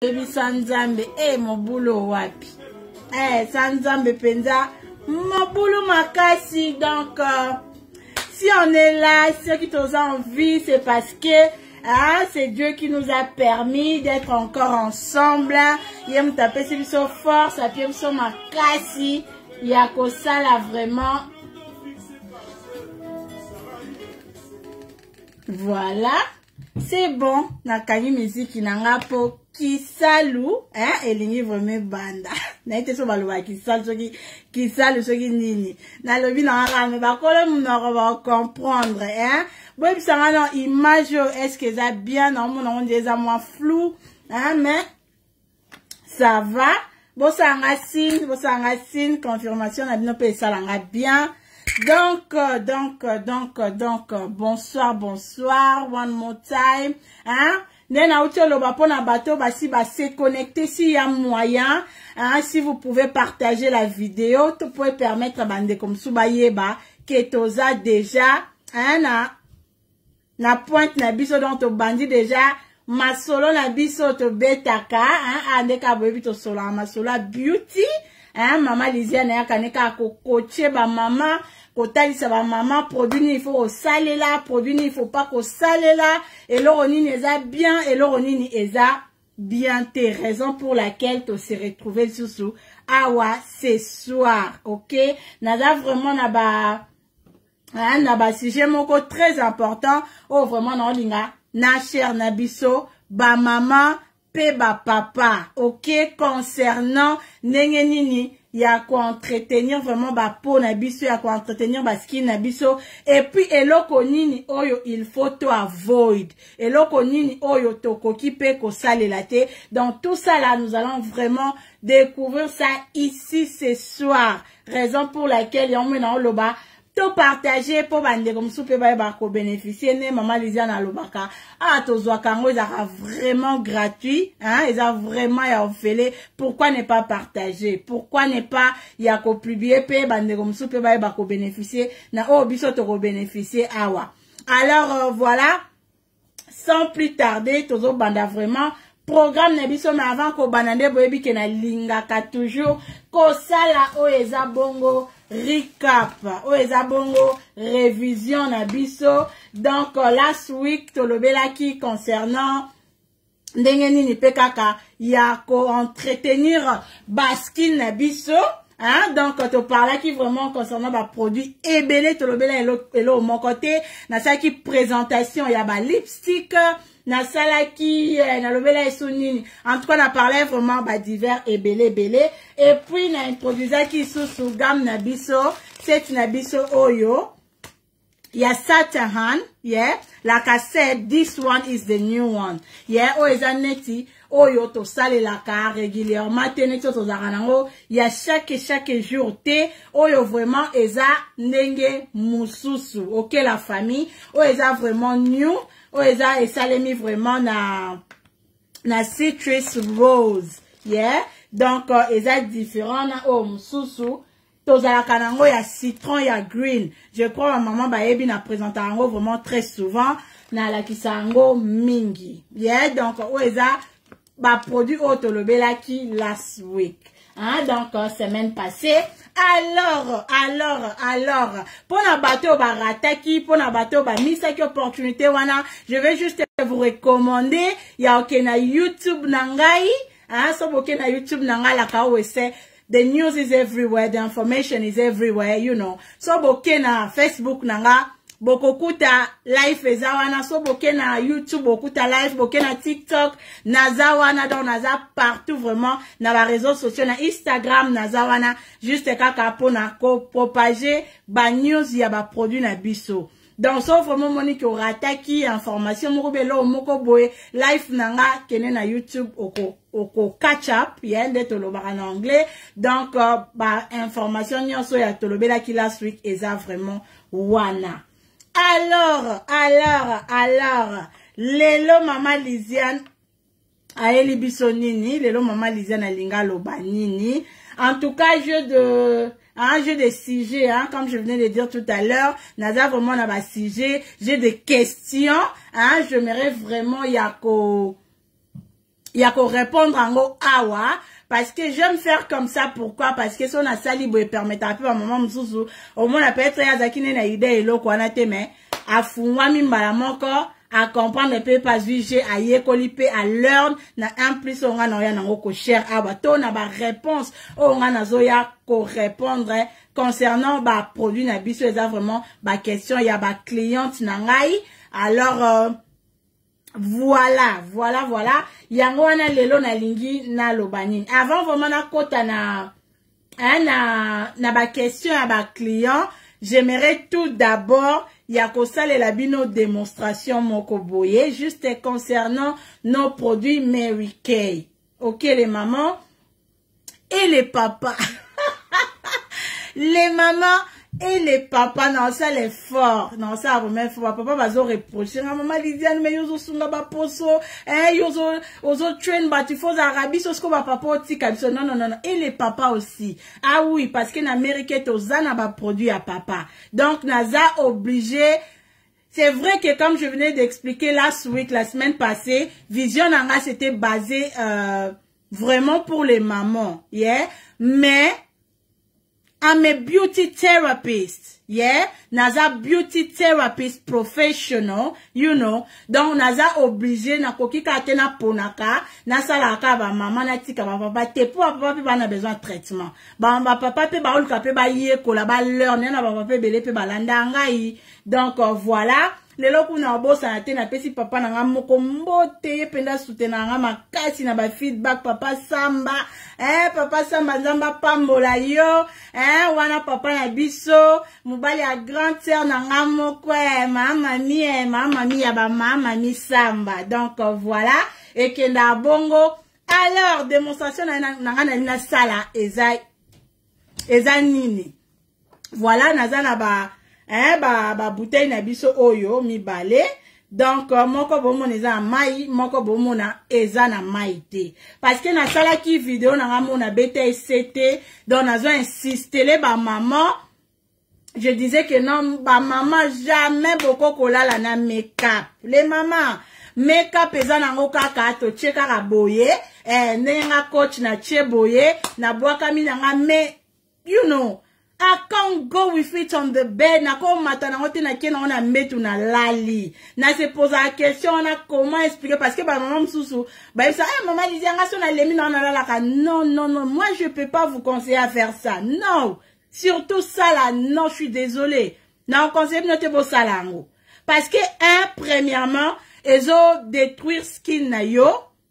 Sanzambe, mon boulot wapi. Sanzambe penza, mon boulot makasi. Donc, si on est là, ceux qui t'ont envie, c'est parce que c'est Dieu qui nous a permis d'être encore ensemble. Il me taper sur so force, à pied sur makasi. Il y a que ça là vraiment. Voilà. C'est bon. Nakani musique nanga po kisalu, elingi vraiment banda. Na ite so baluba kisalu soki nini. Na lobi na rame ba kole munoko ba comprendre, Bon bisanga na image est-ce que ça bien na on déjà moins flou, mais ça va. Bon sanga signe confirmation na bino pe salanga bien. Donc, bonsoir, one more time, Nena utelo bapona bato basi se connecter s'il y a moyen, si vous pouvez partager la vidéo, tu pouvez permettre à bande comme Subayeba, que toza déjà, na pointe na biso donc to bandi déjà, ma solo na biso to betaka, andeka boyebi to solo ma solo beauty, Maman Lisiane ya kaneka ko coacher ba maman, ko talisa ba maman, produit il faut au salé là, produit il faut pas qu'au salé là, et l'oronine eza bien, et l'oronine eza bien, t'es raison pour laquelle tu se retrouver sous awa ce soir, ok? Nada vraiment na ba sujet moko très important, oh vraiment na olinga, na cher na biso, ba maman, pe ba papa, ok, concernant ndenge nini ya ko entretenir vraiment ba peau na biso, ya ko entretenir ba skin na biso, et puis eloko nini oyo il faut to avoid, eloko nini oyo to koki pe ko salela te. Donc tout ça là nous allons vraiment découvrir ça ici ce soir, raison pour laquelle yon mena loba to partager pour bande comme soupe ba ko bénéficier ne Maman Lisiane na lobaka to zwa kango ezaka vraiment gratuit, ils ont vraiment ya ofele. Pourquoi ne pas partager, pourquoi ne pas ya ko publier pe bande comme soupe ba ko bénéficier na biso to ko bénéficier awa. Alors voilà, sans plus tarder tozo banda vraiment programme na biso, mais avant ko banande boyebi ke na lingaka toujours ko sala o eza bongo recap, bongo révision na biso. Donc last week tolobela qui concernant ndenge nini pe kaka ya ko entretenir baskin na biso, donc to parla qui vraiment concernant ba produit ebele tolobela elo mon côté na ça qui présentation ya ba lipstick na sala qui na lobela esonini. En tout cas na parlé vraiment ba divers ebele, et puis na introduisa qui sous gamme na biso, c'est na biso oyo ya Satahan, la cassette, this one is the new one, oyo neti oyo to sale la ka régulièrement teneti to zaranango ya chaque jour te oyo vraiment eza ndenge mususu, ok, la famille oyo eza vraiment new, oyo eza esalemi vraiment na citrus rose, donc eza différent na oyo mususu tozalaka nango ya citron ya green. Je crois ma maman baebi na présenter yango vraiment très souvent na lakisa yango mingi, donc oeza ba produit otolobela ki last week, donc semaine passée. Alors pour na bato barataki, pour na bato ba misaki opportunité wana, je vais juste vous recommander ya okena YouTube nangai, so bokena YouTube nangai la ka wese. The news is everywhere, the information is everywhere, you know. So boke na Facebook nanga, bokokuta live ezawana, so boke na YouTube bokuta live, boke na TikTok, nazawana, donc naza partout vraiment, na ba réseaux sociaux, na Instagram, nazawana, juste kaka pona ko propager ba news ya ba produit na biso. Donc so vraiment monique au rataki information mokobelo moko boye live nanga kene na YouTube oko catch up de tolobaka en anglais. Donc ba information nyonso ya tolobela ki last week eza vraiment wana. Alors lelo Maman Lisiane aeli biso nini, lelo Maman Lisiane alinga loba nini. En tout cas, jeu de sujet, comme je venais de dire tout à l'heure, naza vraiment na ba sujet, j'ai des questions, j'aimerais vraiment yako il y a qu'on répondre en gros awa. Parce que j'aime faire comme ça, pourquoi? Parce que si on a ça libre et permettre un peu à maman msusu, au moins, on peut être à zakine na idée et l'eau qu'on a témé, à fouwa mimbala moko, à comprendre les peu pas juger, à yekolipe, à learn, na un plus on a n'oya n'ango ko cher, à bateau, na ba réponse, on a nazoya ko répondre, concernant ba produit na biso, ça vraiment, ba question, il y a ba cliente nangai, alors, voilà. Yango wana lelo na lingi na lobani. Avant vraiment na kota na ba question à ba client, j'aimerais tout d'abord yako sale la bino démonstration moko boye juste concernant nos produits Mary Kay. OK les mamans et les papas. Les mamans et les papas, non, ça les fort. Non, ça vraiment fort. Papa va zo reprocher. Maman Lydiane, mais yozo sunga ba poso. Yozo train ba tu fais Arabie, so sko ba papa oti kabso. Non. Et les papas aussi. Ah oui, parce qu'en Amérique, tozana ba produit à papa. Donc, naza obligé. C'est vrai que comme je venais d'expliquer la semaine passée, Vision Nanga c'était basé, vraiment pour les mamans. Yeah. Mais, I'm a beauty therapist, yeah? Naza beauty therapist professional, you know. Donc, naza obligé na koki kate na ponaka, na salaka ba maman na tika ba papa, te pour papa pe ba na besoin de traitement. Ba papa pe ba oluka pe ba yé kola ba leur, na papa pe belé pe ba landa ngai. Donc, voilà. Lelo kuna obosa na te na pesi papa na nga moko mbote penda soutena nga makasi na ba feedback papa Samba papa Samba nzamba pambola yo wana papa na biso mobali ya grande sœur na nga moko mama mi ya ba mama mi Samba. Donc voilà et kenda bongo alors démonstration na nga na sala eza nini voilà naza na ba bouteille na biso oyo mibale. Donc moko bomo neza mai moko bomo na eza na mai te parce que na sala ki vidéo na mona BTCT donc nazo insister les ba maman. Je disais que non ba maman jamais beaucoup kolala na make-up. Les mamans make-up eza nango kaka to cheka ka boye nenga coach na che boye na boaka mi nanga me you know I can't go with it on the bed. Na ko matana ngote na kena on a metu na lali. Na se pose la question on a comment expliquer parce que ba maman msusu ba ça maman disait nga so na lemi na la ka non moi je peux pas vous conseiller à faire ça. Non. Surtout ça là non, je suis désolée. Na on conseille noter vos salango. Parce que premièrement, ils ont détruire skin na yo.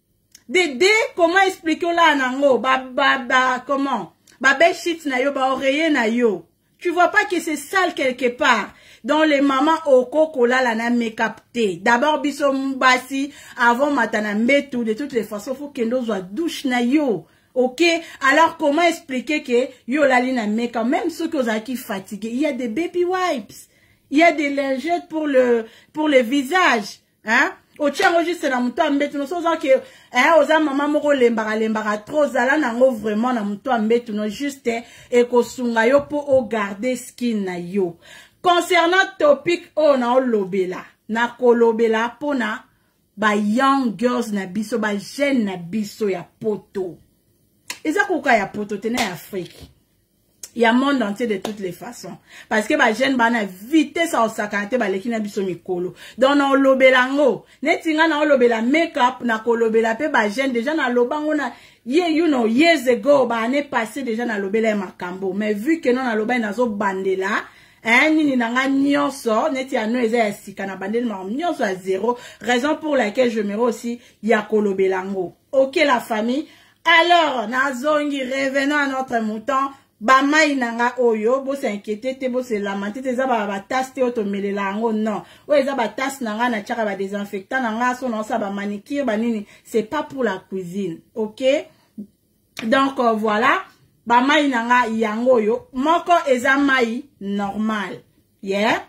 Comment expliquer là nango comment Babé shit na yo, ba oreiller na yo. Tu vois pas que c'est sale quelque part. Dans les mamans au cocola la na make-up té. D'abord biso mbasi avant matana metu de toutes les façons faut kendo soit douche na yo. OK? Alors comment expliquer que yo la na make-up même ceux qui ont qui fatigués, il y a des baby wipes. Il y a des lingettes pour le visage, hein? O tchango juste na muto ambetu no soza ke oza mama moko lembara trop zala nango vraiment na muto ambetu no juste e ko sunga yo po o garder skin na yo. Concernant topic o na o lobela na kolobela pona ba young girls na biso ba jeune na biso ya poto. Eza kuka ya poto tena ya Afrique. Il y a monde entier de toutes les façons. Parce que ba jeune bana vitesse au sakante ba lekina biso mikolo. Donc na lobelango, netinga na lobela make-up na kolobela pe ba jeune déjà na lobango na you know years ago ba année passée déjà na lobela makambo. Mais vu que non na loba na zo bandela, nini nanga nyonso neti ya no eza ya sika na bandela ma nyonso à zéro, raison pour laquelle je me aussi ya kolobelango. OK la famille. Alors, na zongi revenons à notre mouton. Ba mai nanga oyo bo s'inquiéter te bo se lamenter te za ba tasse te otomelela ngo non o eza ba tasse nanga na tchaka ba désinfectant nanga so non ça ba manicure ba nini c'est pas pour la cuisine. OK? Donc voilà ba mai nanga yango yo moko eza mai normal. Yeah?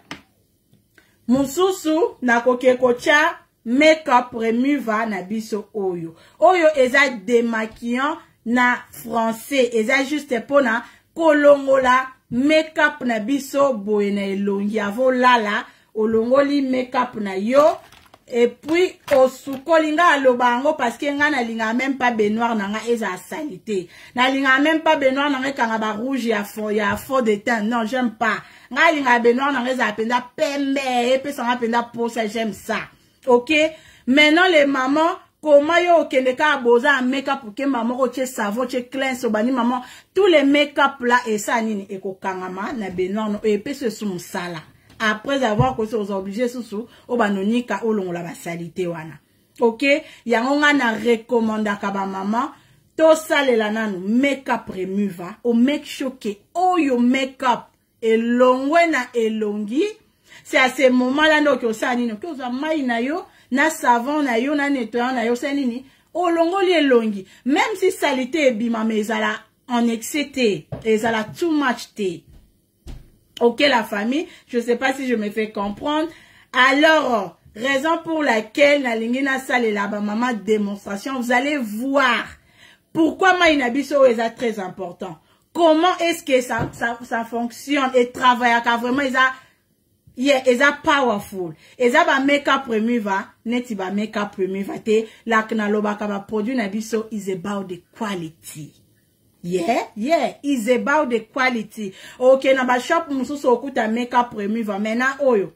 Mususu na kokekocha make-up remover na biso oyo eza démaquillant na français eza juste pona kolongola make-up na biso boye na elongi avo lala olongoli make-up na yo et puis osukolinga alobango parce que nga na linga même pas baignoire nanga eza salité na linga même pas baignoire nanga kanga ba rouge ya fond de teint non j'aime pas nga linga baignoire nanga eza penda pembe et puis ça penda pour ça j'aime ça OK maintenant les mamans comment yo okende ka boza make-up pour que maman ko tche savon tche clean so bani maman tous les make-up là et ça nini ekokangama na baignoire no et puis ce sous sala après avoir que sont obligés sous au banonika au long la basalité wana OK yango nga na recommanda ba maman to salela nanu make-up remover o make sure que oh your make-up elongwe na elongi c'est à ce moment là no que ça nini que za mai na yo na savon na yo na nettoyant na yo c'est nini o longo li elongi même si salité ebima mais ezala en excès ezala too much te. OK la famille, je sais pas si je me fais comprendre. Alors, raison pour laquelle na lingina sale la maman démonstration, vous allez voir pourquoi Maïnabiso est très important. Comment est-ce que ça fonctionne et travaille car vraiment ils are powerful. Ils a ba make-up remover, neti ba make-up remover te la knaloba ka ba produit na biso is about the quality. Yeah, it's about the quality. OK, na ba shop mususu okuta make-up remover mena oyo.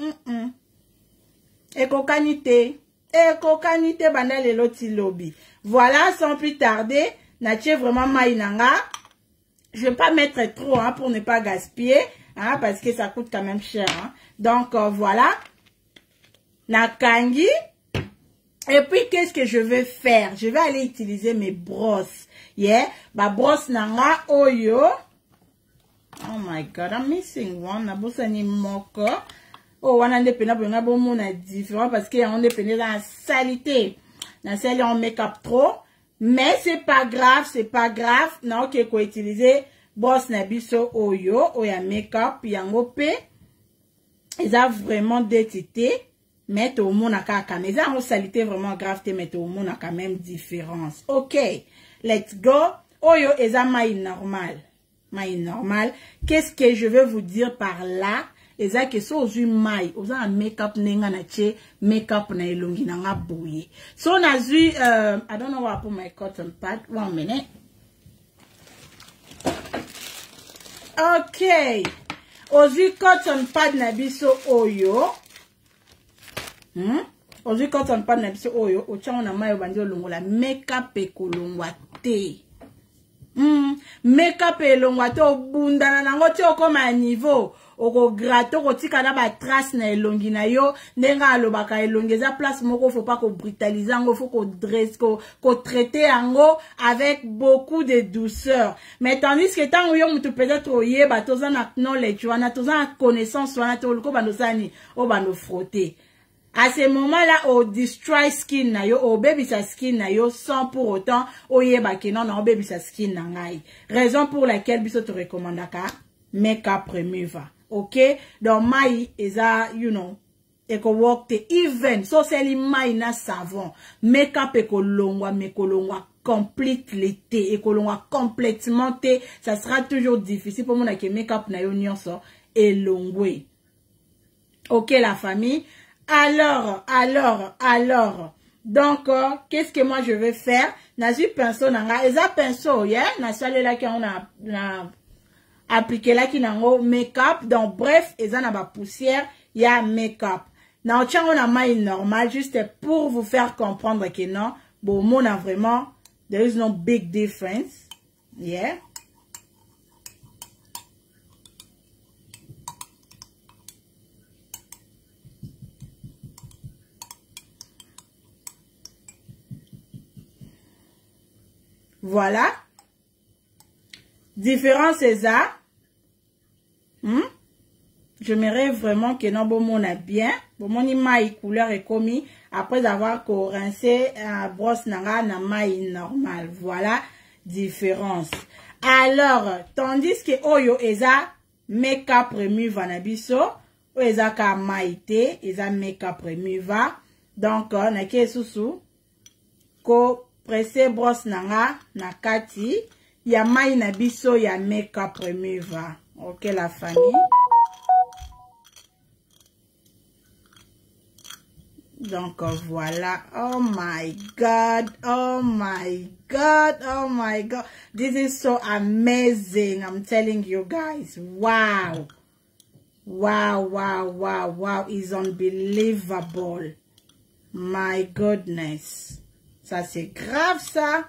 Ekokanite banda lelo ti lobby. Voilà, sans plus tarder, na tie vraiment maïnanga. Je vais pas mettre trop hein, pour ne pas gaspiller hein, parce que ça coûte quand même cher hein. Donc voilà. Na kangi. Et puis qu'est-ce que je vais faire? Je vais aller utiliser mes brosses. Yeah, ma brosse nanga oyo. Oh my god, I'm missing one. Na bossa ni moko. Oh, wana ndepena bo ngabo mona différent parce que on dépend la salité. Na celle on make-up trop, mais c'est pas grave. Na OK ko utiliser brosse na biso oyo, oya make-up yango pe. Ils a vraiment détité. Mais au monde a quand même, ils ont salité vraiment grave, mais au monde a quand même différence. OK. Let's go. Oyo eza maï normal. Qu'est-ce que je veux vous dire par là? Eza que so ozu maï, oza un make-up nenga na che, make-up na elongi na nga bouye. So na zu, I don't know where I put my cotton pad. 1 minute. OK. Ozu cotton pad na biso oyo. Ozu cotton pad na biso oyo, ochango na mayo bandi olongola make-up ekolongwa te. Make-up elongwa te obundana nango te okoma niveau. Oko grato ko tika na ba trace na elongi na yo ndenga alobaka elongi za place moko faut pas ko brutaliser ngo faut ko dresse ko traiter ango avec beaucoup de douceur mais tandis que tant yo mutu peut-être oyeba toza na knowledge wana toza na connaissance wana to ko bandosani o bando frotter à ce moment-là au destroy skin na yo au baby sa skin na yo sans pour autant oyeba que non baby sa skin na ngai raison pour laquelle biso te recommandaka make-up remover. OK, donc mai eza you know eko work te even so seli mai na savon make-up ekolongwa mekolongwa completely te ekolongwa complètement te ça sera toujours difficile pour moi que make-up na yo nyonso elongwe. OK la famille, alors donc qu'est-ce que moi je vais faire? Nazu pinceau nanga eza pinceau yeah na sale là qui on a appliquer là qui nango make-up donc bref eza na ba poussière ya make-up na ochango na mai normal juste pour vous faire comprendre que non bon mon a vraiment there is no big difference yeah voilà différence c'est ça. J'aimerais vraiment que non bon mon a bien bon mon maille couleur est commis après avoir rincé brosse nanga na maille normal voilà différence. Alors tandis que oyo eza make-up remover na biso o eza ka maite eza make-up remover donc na ke susu ko presser brosse nanga na kati ya mai na biso ya make-up remover. OK la famille. Donc voilà. Oh my God. Oh my God. Oh my God. This is so amazing. I'm telling you guys. Wow. Wow, wow, wow, wow. It's unbelievable. My goodness. Ça c'est grave ça.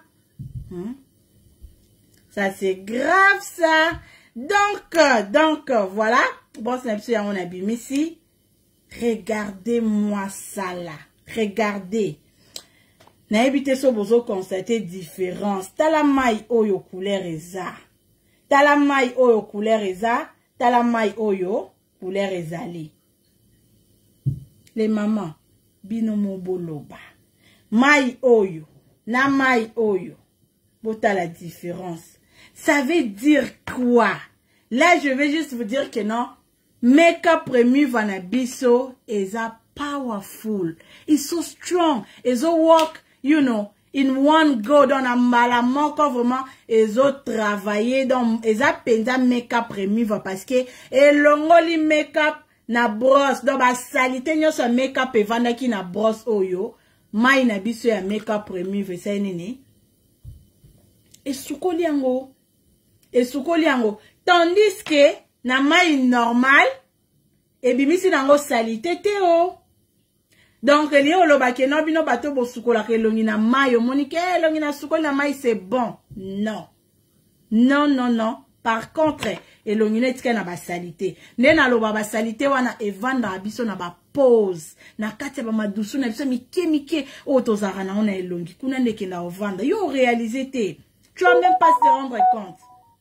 Ça c'est grave ça. Donc voilà. Bon, c'est un abîme ici. Regardez-moi ça là. Regardez. Na évité so bozo constater différence. Tala mai oyo couleur eza. Tala mai oyo couleur eza. Tala mai oyo couleur ezali. Les mamans bino moboloba. Mai oyo na mai oyo. Bota la différence. Ça veut dire quoi? Là je vais juste vous dire que non. Make-up Remy Vanabiso is a powerful. It's so strong. It's a work, you know, in one go dans la malamoko vraiment. It's a travailler dans, it's a penza make-up Remy va parce que, et longoli make-up na brosse, dans ba salite nyo so make-up evanda ki na brosse oyo, mai na biso ya make-up Remy va sa nini. Et soukoli yango. Et soukoli yango. Tandis que, na mai normal, et bimisi nango salite te o. Donc, li o lo bake no bino bato bo sukola ke longi na mai, o monike, longi na sukoli na mai, c'est bon. Non. Non, non, non. Par contre, et longi ne tike na ba salite. Ne na lo ba salite wana evanda abiso na ba pose. Na kati ba madusu na biso mike, o tozara na ona elongi. Kuna neke na ovanda. Yo réalisé te. Tu vas même pas te rendre compte.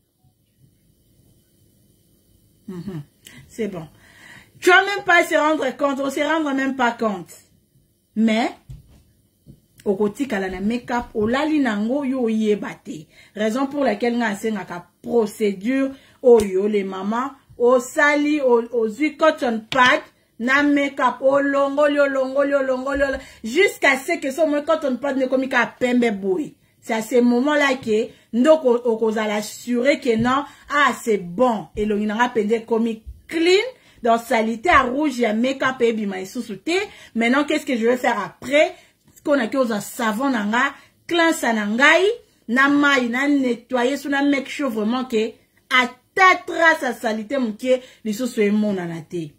C'est bon. Tu vas même pas se rendre compte, on se rendre même pas compte. Mais, au côté kala na make-up, au lali nango yo yebate. Raison pour laquelle nga senga ka procédure oyo les mamans, au sali, au zui cotton pad, na make-up, au longolio, jusqu'à ce que son cotton pad ne komika a pembe boui. C'est à ce moment-là que nous allons assurer que non, ah c'est bon. Et l'on a pende comme clean, dans salité à rouge, il y a make-up et bima sous-souté. Maintenant, qu'est-ce que je vais faire après? Qu'on a que savon nanga, cleanse nangai, na maille, na nettoyer, sous na make sure vraiment que à ta trace à salité mouké, les sous soit mon anaté.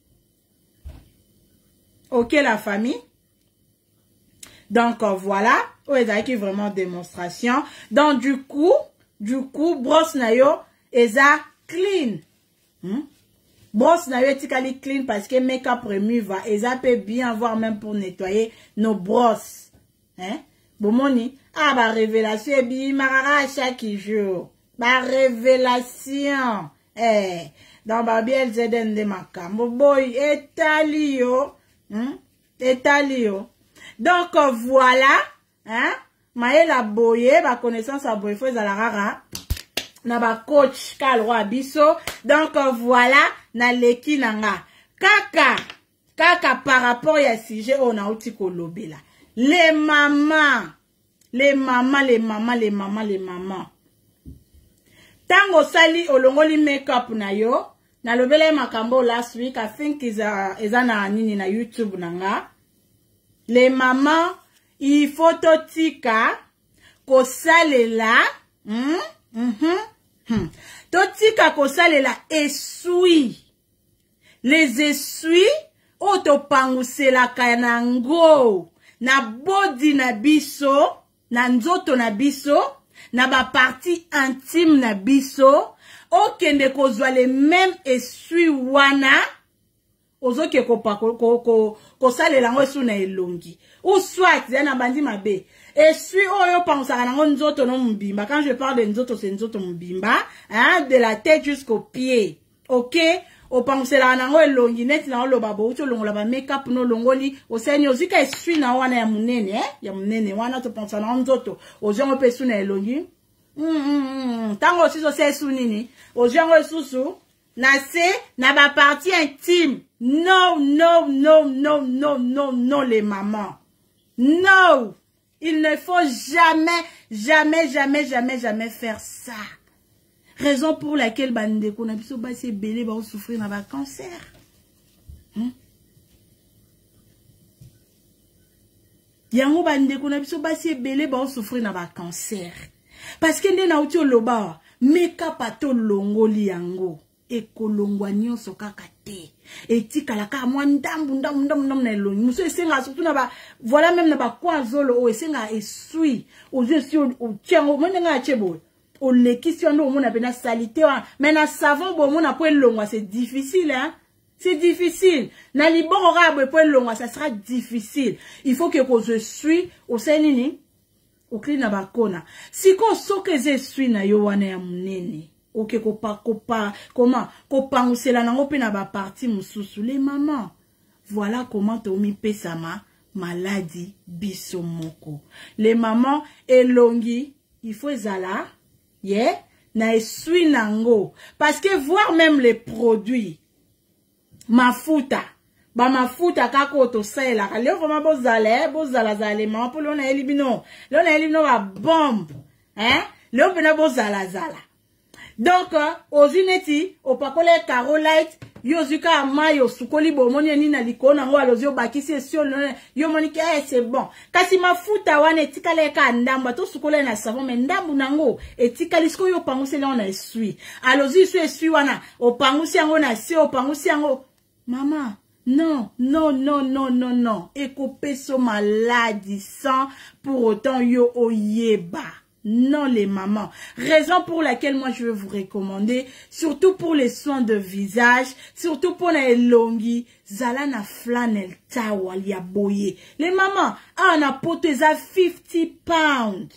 Ok la famille? Donc voilà, ouais, c'est vraiment démonstration. Donc du coup, brosse nayo eza clean. Brosse nayo etikali clean parce que make-up Remy va eza peut bien voir même pour nettoyer nos brosses. Hein? Bomoni, ah ba révélation bi marara chaque jour. Ba révélation. Dans Babiel Zeden de Makambo boy etalio. Etalio. Donc voilà, hein, maëla boye, ba connaissance à boye, faut la rara, na ba coach kalwa biso. Donc voilà, na leki nanga. Kaka par rapport à sujet on a outi kolobela. Les mamans. Tango sali olongoli make-up na yo, na lobela makambo last week, I think is na nini na YouTube nanga. Les mamans, il faut totika ko salela, totika ko salela essuie. Les essuie otopangusela kanango na body na biso, na nzoto na biso, na ba partie intime na biso, okende kozwa les mêmes essuie wana. Ozoke ko salela ngo esu na elongi. Ou soit, yana bandi mabe. Essuie oyo pansaka nango nzoto no mbimba. Quand je parle de nzoto, c'est nzoto mbimba. Hein, de la tête jusqu'au pied. Ok? O pansela nango elongi. Neti na olo babo. Ucho longo la ba make-up no longoli. O seni ozika essuie na wana ya munene. Ya munene. Wana to pansala nango nzoto. Ojongo pe esu na elongi. Tango osiso se esu nini. Ojongo esusu. Na se, na ba partie intime. Non, les mamans. Non. Il ne faut jamais faire ça. Raison pour laquelle, bandeko, na biso ba se belé, ba souffrir na ba cancer. yango bandeko na biso basi ebele ba souffrir na ba cancer parce que nde na uti oloba make-up ato longoli yango ekolongwa nyonso kaka te etikala ka mwa ndambu na elongi muso esenga surtout na ba voilà même na ba kwa zolo o esenga esui ozo esi o tiango monenga chebo o lekisi ndo mona pena salité wa mais na savon bo mona po elongwa c'est difficile hein. C'est difficile. Na liboro rabwe po elongwa ça sera difficile. Il faut que je suis au senini au clean na bakona. Si ko soke ze suis na yo wana ya munene. Ok comment kopangusela nango pe na ba parti mususu les mamans. Voilà comment to mi pesama maladie bisomoko. Les mamans elongi il faut ezala yeah na esui nango parce que voir même les produits mafuta ba mafuta kako to sela leo vraiment bozala zale mama po lona elibino ba bombe hein leo pena bozala zala donc ozineti opakole carolite yozuka amayo sukoli bomoni ni na likona ngo alozi obakisi esio yo monike c'est bon kasi mafuta wana etikale ka ndamba to sukola na savon mais ndambu nango etikali siko yo pangusi na ona esui alozi su esui wana opangusi yango na si opangusi yango maman non ekopeso maladie sans pour autant yo oyeba. Non les mamans. Raison pour laquelle moi je vais vous recommander, surtout pour les soins de visage, surtout pour les longues, zala na flanel tawal ya boye. Les mamans, on a poté ça 50 pounds.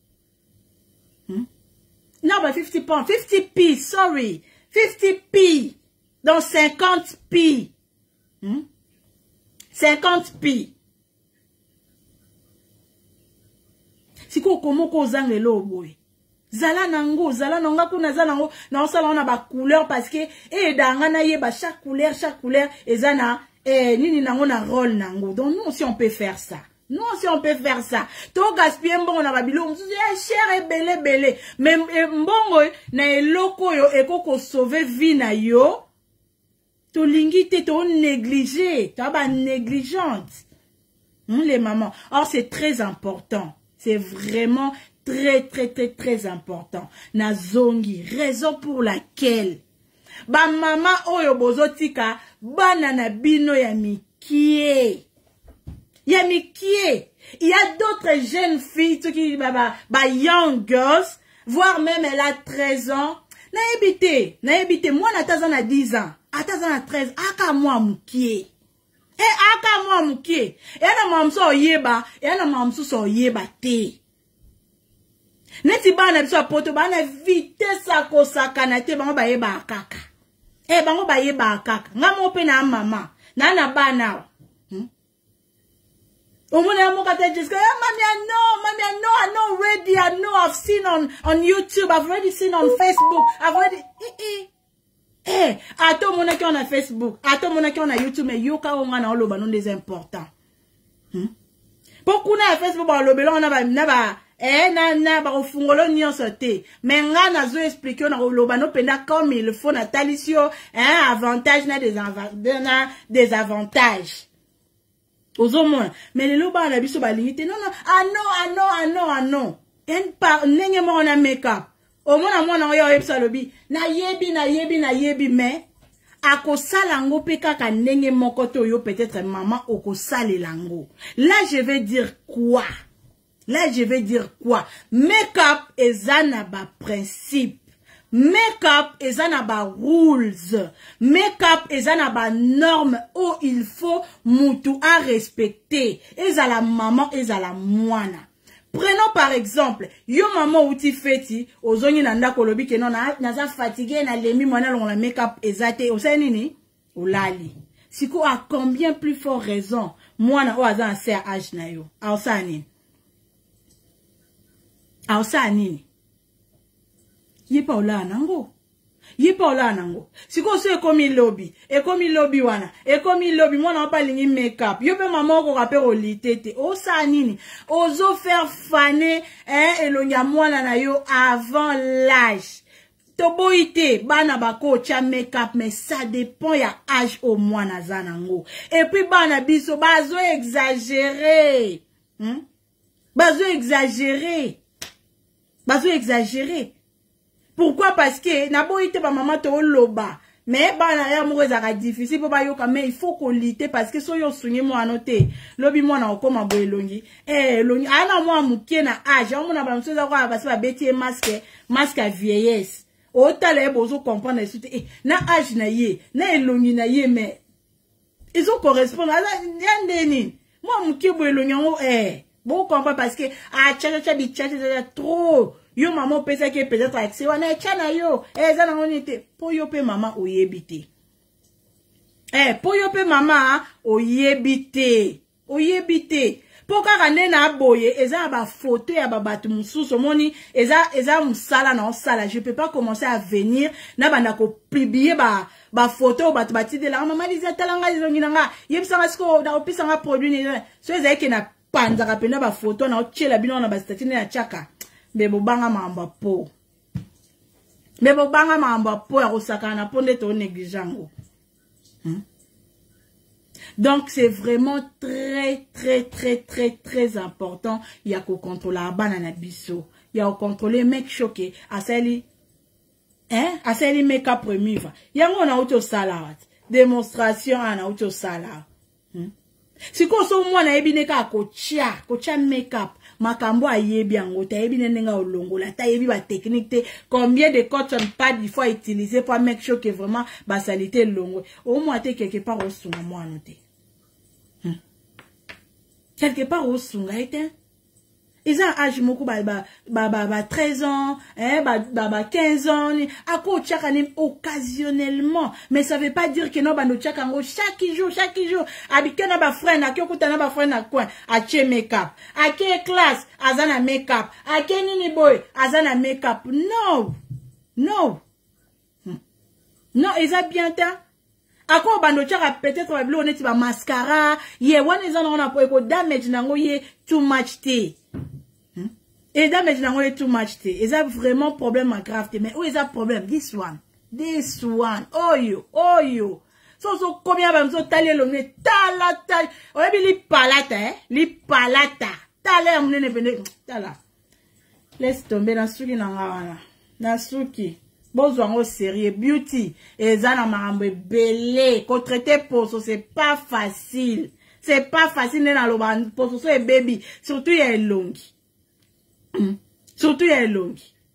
Non, bah 50 pounds, 50 p, sorry. 50 p. Donc 50 p. 50 p. Siko komoko zangelo boy. Zala nango kuna zala nango na osala na ba couleur parce que danga na yeba chaque couleur ezana nini nango na rôle nango. Donc nous si on peut faire ça. To gaspiller mbongo na babilo cher et belé mais mbongo na eloko yo ekoko sauver vie na yo. To lingite to négliger, to ba négligente. Les mamans. Or c'est très important. C'est vraiment très important. Na zongi, raison pour laquelle ba mama oyo bozotika bana na bino ya mikie. Il y a d'autres jeunes filles qui ba young girls, voire même elle a 13 ans. Na ebite moi na tazana 10 ans, atazana 13, aka moi mukie. Aka mwa mukie. Na mamso oyeba, na mamso so oyeba te. Neti bana biso poto bana vitesse akosakana te bango bayeba akaka. Bango bayeba akaka. Ngamo pe na mama, na bana. Omuna moka te Jessica, mommy I know, I'm not ready. I know I've seen on YouTube, I've already seen on Facebook. I've already ato mona ki on a Facebook, ato mona ki on a YouTube, mais yoka onga na oloba non des importants. Pourquoi na Facebook ba olobela on na ba ofungolo nyonso te. Mais nga na zo expliquer na oloba no penda comme il faut na talisio, avantage na des avantages. Ozomona, mais le loba na biso ba limite non. En par nenge mo na make-up. Au moins moi na yo epsa lobi na yebi mais akosala ngo pe kaka ndenge moko to yo peut-être maman okosala lango. Là je vais dire quoi? Make-up ezana ba principe. Make-up ezana ba rules. Make-up ezana ba norme où il faut mutu à respecter. Ezala maman ezala mwana. Prenons par exemple, yo maman outi feti, ozongi nanda kolobi ke non naza fatigué na lemi mwana long la make-up ezate, osai nini? Olali. Siko a combien plus fort raison, mwana o aza un CH na yo. Aosa nini? Yepa ola nango. Siko so ekomi lobby wana. Mwana wapa lingi make-up. Yope maman ko rappe olitete. Osa nini? Ozo faire faner elonya mwana na yo avant l'âge. Toboite bana bako cha make-up mais ça dépend ya âge au mwana zanango. Et puis bana biso bazo exagérer. Bazo exagéré. Bazo exagéré. Pourquoi? Parce que nabo ite ba maman to loba. Mais bana ya mo ezaka difficile po ba yoka, mais il faut qu'on lite parce que so yo sunye mo anote. Lobi mo na okoma boelongi. Longi ana mo amukie na âge, on na ba msoza kwa ba ba beti masque à vieillesse. Otala e bozo comprendre na âge na ye, na elongi na ye, mais ils ont correspondre à la nini. Moi amukie boelongi ngo bon comprendre parce que tcha trop. Yo maman pesa que peut-être accès wana tchana yo za na onite po yo pe mama oyebite po yo pe mama oyebite po kaka na boye eza ba photo ya ba batu mususu moni eza musala na osala. Je peux pas commencer à venir na banda ko publier ba photo batu batide la mama Lizia talanga izongina nga yebisanga siko na opisanga produit ni so eza ke na panza ka pena ba photo na ochela bino na ba statine ya chaka. Bebo banga mamba po ya kosakana po nde to négligeant. Donc c'est vraiment très important. Il y a qu'on contrôle la banana biso. Il y a qu'on contrôler mec choqué. Asali make-up remiva. Yango na auto salade. Démonstration na auto salade. Si ko so mwana ebine ka kocha make-up. Makambo ayebi yango ta yebi nenga olongola ta yebi ba technique te combien de cotton pad il faut utiliser pour make sure que vraiment ba salité longo au moins te quelque part au sunga moi noté quelque part au sunga était ils ont âge moko ba 13 ans ba 15 ans à quoi chaka ni occasionnellement, mais ça veut pas dire que non ba no chaka ngo chaque jour abikena ba frère na kyokuta na ba frère na coin a che make-up a ke classe azana make-up a ke nini boy azana make-up non ils ont bien temps à quoi ba no chaka peut-être ba blo neti ba mascara ye wana ezana on a po ko damage nango ye too much tea. Et là, maintenant, on est too much. Ils ont vraiment problème à grave. Mais où ils ont problème? This one. Oh yo. So, combien va me taler le nez? Tala. On a mis li palata. Tala, on est venu. Tala. Laisse tomber dans ce qui n'a souki. Besoin au sérieux. Beauty. Et ça, n'a marambé belé. Qu'on traite pour ça, c'est pas facile. C'est pas facile, dans le pour ça, baby. Surtout, il y a long. Surtout, il y a long.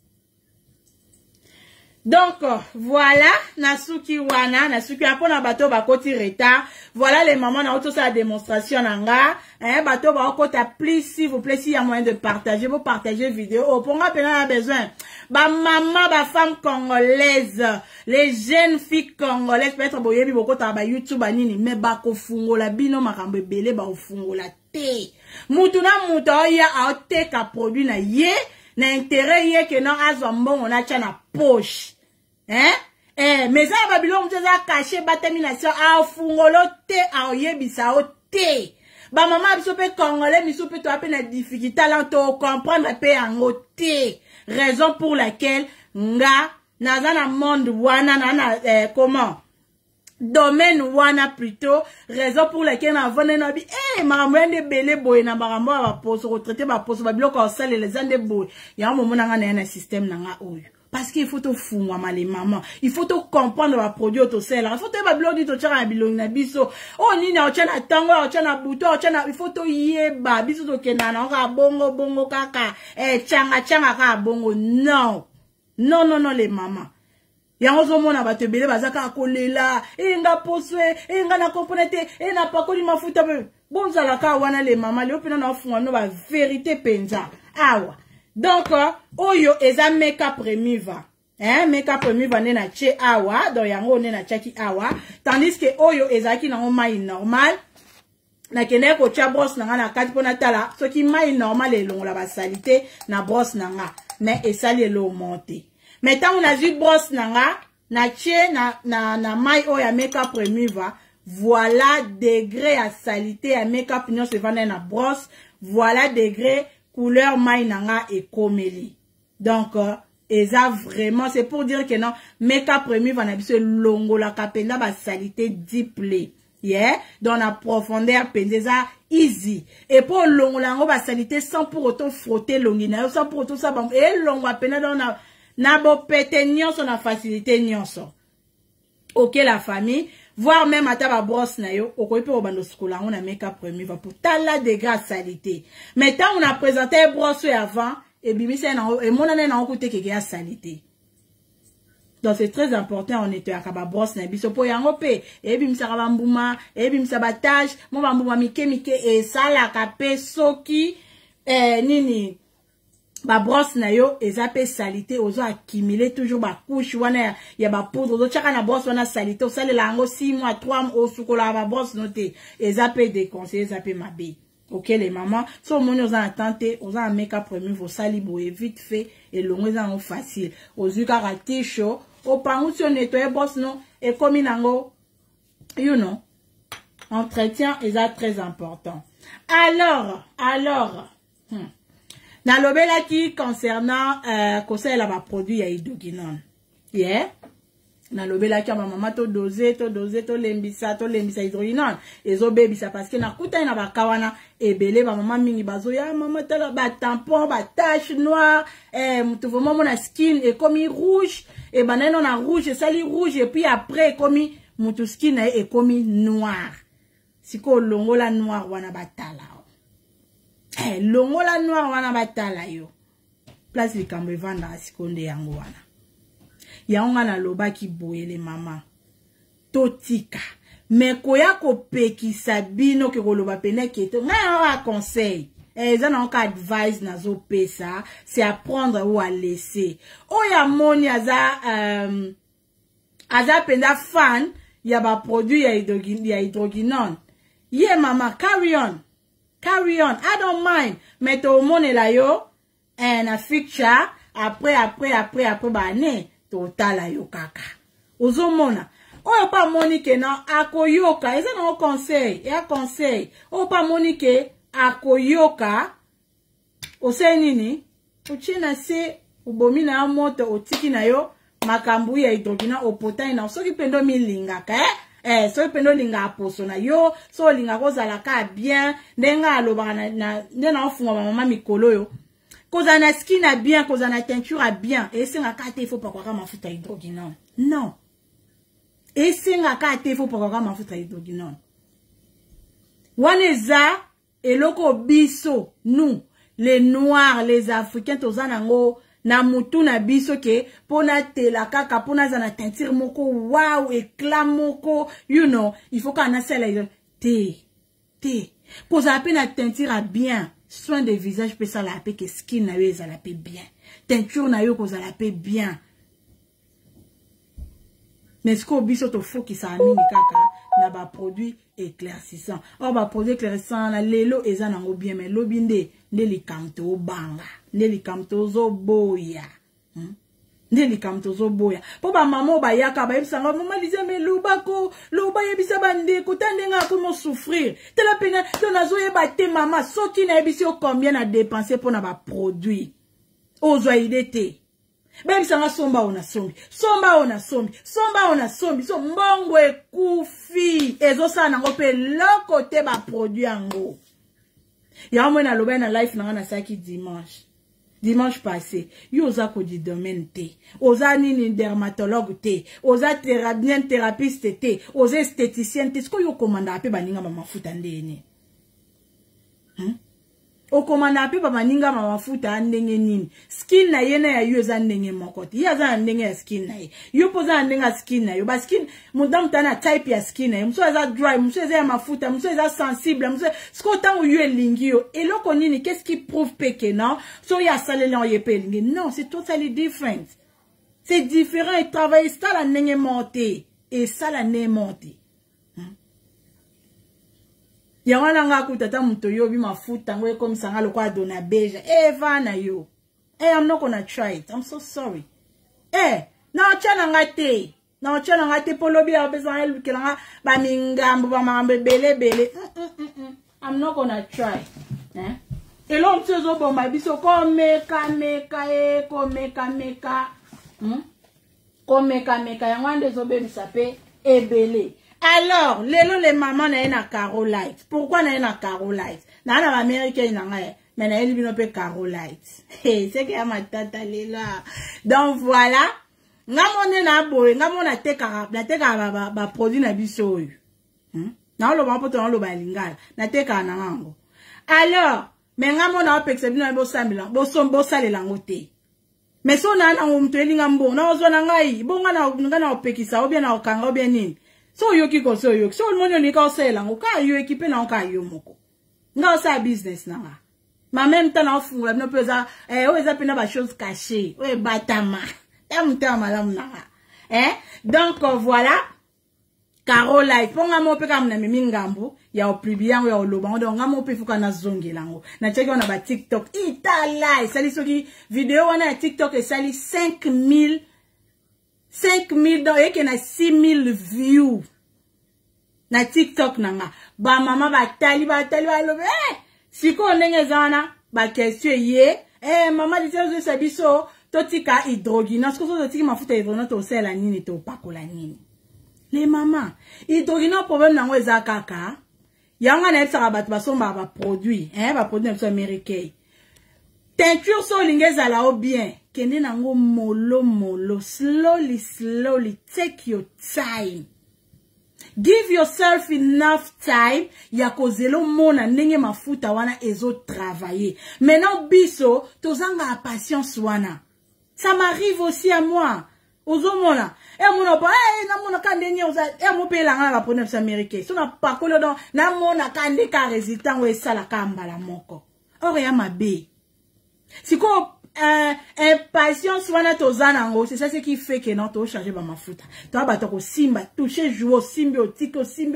Donc, voilà, Nasuki wana, Nasuki apona bateau bakoti retard. Voilà les mamans na auto sa démonstration nanga. Bateau bakoti please, s'il vous plaît, s'il y a moyen de partager, vous partagez vidéo. Oh, pour moi, a besoin. Ba maman, ba femme congolaise, les jeunes filles congolaises, peut-être boyebi bokota ba YouTube anini, mais ba ko fungola bino makambe belé ba fungola te. Mutu na mutu ya a te ka produit na ye. Na intérêt yé que non azombo on a na poche. Mais ça Babylone mteza caché batamination a fungolo te a yebisa o te. Ba maman biso pe congolais biso pe to a pe na difficulté talent to comprendre pe ango te. Raison pour laquelle nga nazana monde wana na comment domaine wana plutôt, raison pour laquelle on va na bi maramwende belé boy na marambo ba pose retraité ba pose ba biloko sale les ande boy ya moment na na système na oyo parce qu'il faut te fungwa mali maman il faut te comprendre ba produit to sel il faut te ba biloko to tshaka biloko na biso oh ni na tshana tango tshana buto tshana il faut to yeba biso to kenana ka bongo kaka tshanga ka bongo non les mamans. Yango zomona batebele bazaka akolela nga poswe nga na componente na pakoli mafuta bonzala ka wana le mama le opena na funga no ba vérité penza awa donc oyo eza make-up remiva make-up remiva ne na che awa donc yango ne na chaki awa tandis que oyo ezaki na mai normal na kende ko cha brosse na na kati pona tala soki mai normal elongola ba salité na brosse na nga mais esali elo monter. Maintenant, on a vu brosse nanga, na tche na mai o ya make-up remiva. Voilà degré à salité à make-up nyon se vende na brosse. Voilà degré couleur mai nanga et komeli. Donc, eza vraiment, c'est pour dire que non, make-up remiva na biso longo la kapenda ba salité diplé. Yeah, dans la profondeur pendeza easy. Et pour long lango ba salité sans pour autant frotter longina, sans pour autant ça et long va pena dans na bo pété nyonso na facilité nyonso. OK la famille, voire même à ta brosse na yo, okoyi pe obando skola on a make-up premier va pour tala degré salité. Mais tant on a présenté brosse avant et bimisa na et mon année na on coûté que ya salité. Donc c'est très important on était à kaba brosse na biso po yango pe e bimisa ka bambuma e bimisa batage mo bambuma mike et ça la kapé soki nini ba brosse na yo ezape salité ozo accumuler toujours ba couche wana ya ba poudre ozo chaka na brosse wana salité osale la ngo 6 mois 3 mois osukola ba brosse noté ezape déconseiller ezape mabe. OK les mamans so moni oza attente oza make-up premier vos sali boye vite fait et longo eza ngo facile ozuka raté chaud au pangu si on nettoie brosse non et comme nango you know entretien est très important. Alors na lobela qui concernant conseil la ba produit ya hydroquinone. Yeah. Na lobela ki maman to doser to lembisa hydroquinone ezo bebisa parce que na kuta na ba kawana ebele ba maman mingi bazo ya maman tala ba tampon ba tache noire mutu vraiment mon skin est comme rouge et banana na rouge sali rouge et puis après comme mutu skin est comme noir. Siko longola noir wana batala. Longola noir wana batala yo. Place likambo vanda sikonde yango wana. Yaonga na loba ki boyele mama. Totika. Me koya ko pekisa bino ke koloba pene keto. Nga conseil. Zana onka advice na zo pesa. C'est à prendre ou à laisser. Oya moni aza penda fan. Yaba produit ya hydroquinone. Yeah mama, carry on. Carry on. I don't mind. Mette au monde la yo. Na picture. Après, ba ne. Total la yo kaka. Ozo mona. Oyo pa monike na akoyoka. Eza na conseil. Ya conseil. Oyo pa monike akoyoka. Ose nini. Uchina se. Ubomina ya moto. Otiki na yo. Makambu ya hydroquinone. Opota ina. Soki pendo milinga ka so pendo linga aposo na yo. So linga kozala ka bien. Ndenga aloba na. Ndena ofunga mama mikolo yo. Koza na skin a bien, koza na teinture a bien. Et c'est nga kate, il faut pas quoi mafuta hydroquinone. Non. Et c'est nga kate, il faut pas quoi mafuta hydroquinone. Waneza, et loko biso, nous, les noirs, les africains, tozanango, na mutu na biso ke, pona te la kaka, pona zana teinture moko, wow, éclat moko, you know, il faut qu'on a celle te. Koza ape na teinture a bien. Soin de visage peut ça la paix que skin na yo ça la paix bien. Teinture na yo ça la paix bien. Mais ce qu'on biso to faut qui ça amini kaka na ba produit éclaircissant. Or ba produit éclaircissant la lelo eza nango bien mais lobinde ne li kamto banga, ne li kamto zo boya. Ndeli kamtozo boya. Po ba maman ba yaka ba yebisa maman disait mais lobako, loba yebisa bande ko tandenga comment souffrir. Te la pena to nazo yeba te maman soki na yebisi o combien na dépenser pour na ba produit. Ozo idete. Ba yebisa nga somba ona sombi. Somba ona sombi. Somba ona sombi. So mbongo ekufi. Ezo sana ngo pe loko te ba produit ango. Ya mwana loba na life na na saki dimanche passé, yo oza ko di domaine te, oza nini dermatologue te, oza thérapeute te, oza esthéticienne te, sko yo komanda ape baninga mafuta ndeni. O komanda ape baninga mafuta ndenge nini. Skin na yena ya yo oza ndenge mokoti. Ya za ndenge ya skin na ye. Yo poza ndenge skin na yo. Ba skin mudamu tana type ya skin na ye. Mso eza dry, mso eza ya mafuta, mso eza sensible, mso sko tango yo elingi yo. Eloko nini, qu'est-ce qui prouve que non? So ya salele en yepe elingi. Non, c'est totally different. C'est différent et travailler ça la ndenge monté et ça la ndenge monté. Yawana nga kutata mto yobi mafuta ngwe comme sanga lokwa dona beja. Vana yo. I'm not gonna try it. I'm so sorry. Na ochana ngate. Na ochana ngate polobi ya bezan elu kelanga ba mingambo ba mambe bele. I'm not gonna try. Elo mtsozo bomba biso ko meka komeka yangwande zo bebi sape ebele. Alors, les mamans na na Carolite. Pourquoi na na Carolite? Na américain na ngaye. Mais na eli bino pe Carolite. C'est que ya matata lela. Donc voilà. Ngamone na boye, ngamona teka ba produit na biso oyo. Na lo ba poto na lo ba lingala. Na teka na ngango. Alors, mais ngamona opekse bino bo sambila, bo salela ngote. Mais so na ngumtu elinga mbo, na ozona ngai, bonga na opekisa obia na okanga obia nini. So yoki ko so yoki. So monyo ni ka osela ngo ka yo ekipe na ka yo moko. Nga osa business na nga. Ma même temps na ofungula bino peza eza pena ba choses cachées. We batama. Tamutama malamu na. Donc voilà. Carolite, ponga mo pe kam na mimi ngambu ya opribi yango ya oloba ndo ngamo pe fuka na zongi lango na cheki ona ba TikTok itala esali soki video wana ya TikTok esali 5000 do yeke na 6000 views na TikTok nanga ba mama batali alobe siko ndenge zana ba question ye mama ditezo sabiso totika hydrogina sko so totika mafuta hydrogina to sela nini to pakola nini. Les mamans, ils ont problème dans les akaka. Yanga na epsa bat basomba ba produit, ba produit américain. Teinture so lingeza la o bien. Kende nango molo, slowly, take your time. Give yourself enough time ya kozelo mona ndenge mafuta wana ezo travailler. Maintenant biso tozanga patience wana. Ça m'arrive aussi à moi. Ozomona mona ba na mona kandenya oza mo pe la nga ba produit américain. So na pakolo don na mona kande ka résultat we sala kamba la moko. Or ya mabe. Siko impatience wana tozana ngo, c'est ça ce qui fait que non to changer ba mafuta. To ba to ko simba toucher jouer symbiotique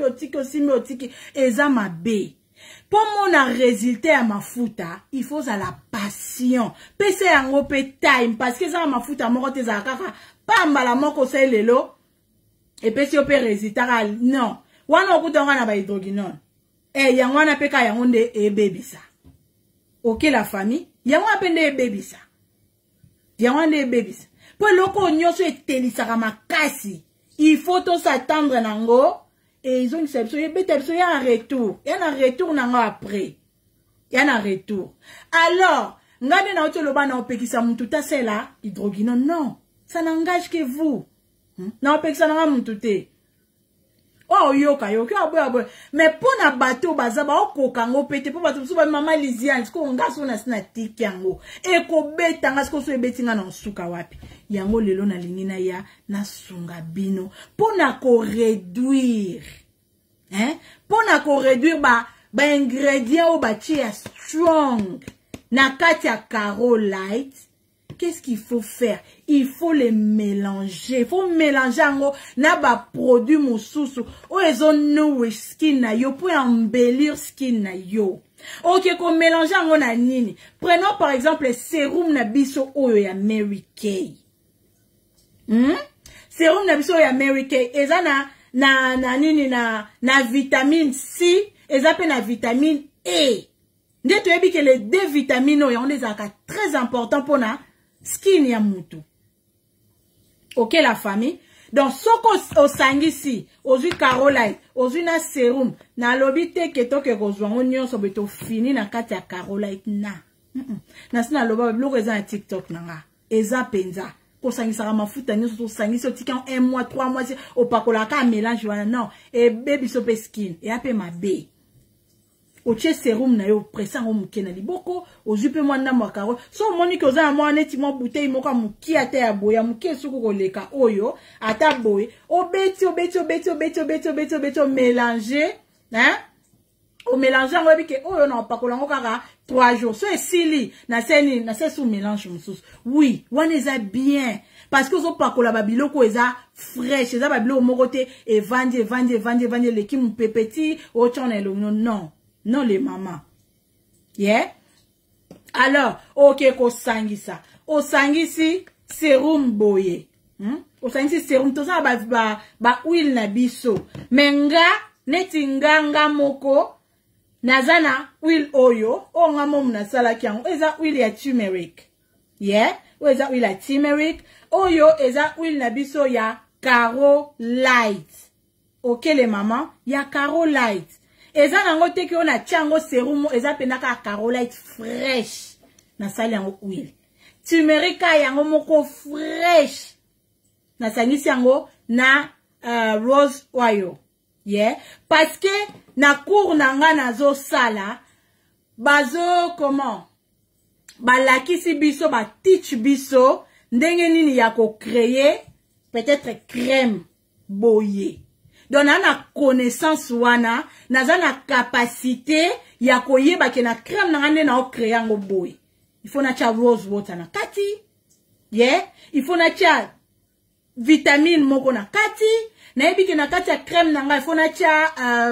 eza mabe. Pour mon résultat à mafuta, il faut à la passion. Pese yango pe time parce que ça mafuta moko te za kaka pamba la moko se lelo et puis si on peut résultat non wana okuta wana ba hydroginone yango wana peka yango nde ebebisa. OK la famille yango apende ebebisa yango nde ebebisa po loko nyoso etelisaka makasi il faut to s'attendre nango et ils ont une exception il y a un retour nango après il y a un retour. Alors ngade na oto loba na opekisa muntu ta sela hydroginone non. Ça n'engage que vous. Non, ça n'engage pas tout. Oh, yoka. Mais pour na bateau, bazaba, oko kango pete, pour bateau, souba maman Lisiane, sko onga sona sina tiki yango. Eko beta, nga sko so betinga na suka wapi. Yango lelo na lingina ya, na sunga bino. Pour na ko réduire. Pour na ko réduire, ba ingrédients ou ba chia strong. Na katia Carolite. Qu'est-ce qu'il faut faire? Il faut les mélanger. Il faut mélanger en na ba produit moussousou. O ezo nourish skin na yo pour embellir skin na yo. OK, ko mélanger en na nini. Prenons par exemple le sérum na biso oyo ya Mary Kay. Sérum na biso ya Mary Kay. Eza na nini na vitamine C, eza pe na vitamine E. Nde to yebi que les deux vitamines oyo on les a très important pour na skin ya mutu. OK la famille. Donc soko osangisi, ozui Carolite, ozui na sérum, na lobi te keto ke kozwa nyonso beto fini na kati ya Carolite na. Na sina loba bloko eza na TikTok nanga. Eza penza. Ko sangisa mafuta nyonso to sangisi otika 1 mois, 3 mois opakola ka mélange wana non. E baby sope skin, e ape mabe. Oche sérum na yo pressa ngo mukena liboko ozupe mwana mwakaro so moni ko za mwana neti mo bouteille moko muki ata ya boya muki suku koleka oyo ata boye obeti mélanger o mélanger ngo bike oyo na pakola ngo kaka 3 jours so esili na se sous mélange mususu oui wana eza bien parce que zo pakola babiloko eza fresh eza babiloko moko te e vandi leki mpepeti o chona elongo non les mamans. Yeah. Alors, OK ko sangisa. O sangisi sérum boye. O sangisi sérum to sa ba huile na biso. Menga neti nganga moko nazana huile oyo o ngamo mna sala kyango eza huile ya turmeric. Yeah. O eza huile ya turmeric. Oyo eza huile na biso ya Carolite. ok les mamans, ya Carolite. Eza nango te ki on a tiango serum, eza penaka Carolite fresh. Na sali yango huile. Turmerica yango moko fresh. Na sangisi yango na rose oil. Yeah. Parce que na cour nanga nazo sala, bazo comment? Balakisi biso, ba teach biso, ndenge nini ya ko créer, peut-être crème boye. Donc, on a la connaissance wana, naza na capacité, ya koyeba ke na crème nanga na o créer ngo boye. Il faut na tia rose water na kati. Yeah. Il faut na tia vitamine moko na kati. Na ebi ke na kati ya crème nanga, il faut na tia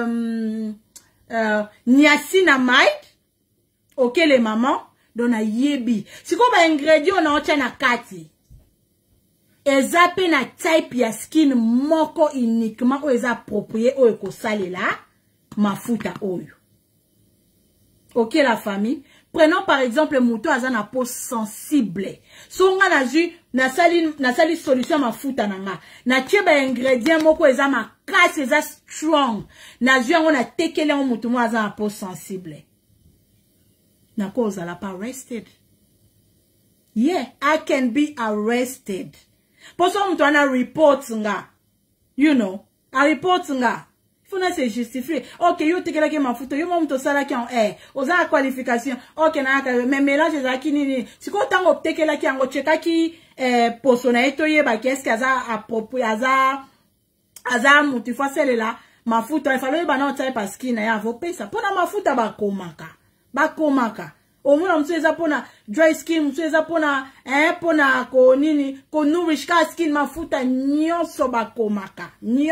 niacinamide. Ok les mamans. Donc na yebi. Si ko ba ingrédient na otia na kati. Eza pe na type ya skin moko uniquement ou eza approprié ou eko salela mafuta oyo. Ok la famille. Prenons par exemple mouton aza na peau sensible. So nga na sali solution mafuta nanga. Na tie ba ingrédient moko eza makasi eza strong. Na yango na tekele ngo mouton mo aza na peau sensible. Na cause la pas arrested. Yeah, I can be arrested. Pour ça, on a report nga. You know, a report nga. Il faut se justifier. Ok, yo te kela ki mafuto, yo mo sala ki en oza qualification. Ok, na mais mélange za ki nini. Si ko tango te kela ki ango cheka ki poso na eto ye ba qu'est-ce qu'aza approprié aza mutu fa sele la mafuto il fallait ba na otai parce qu'il na ya vo pesa. Pona mafuta ba komaka. Omuna mtueza pona dry skin, mtueza pona pona ko nini ko nourish ka skin mafuta nyonso bakomaka.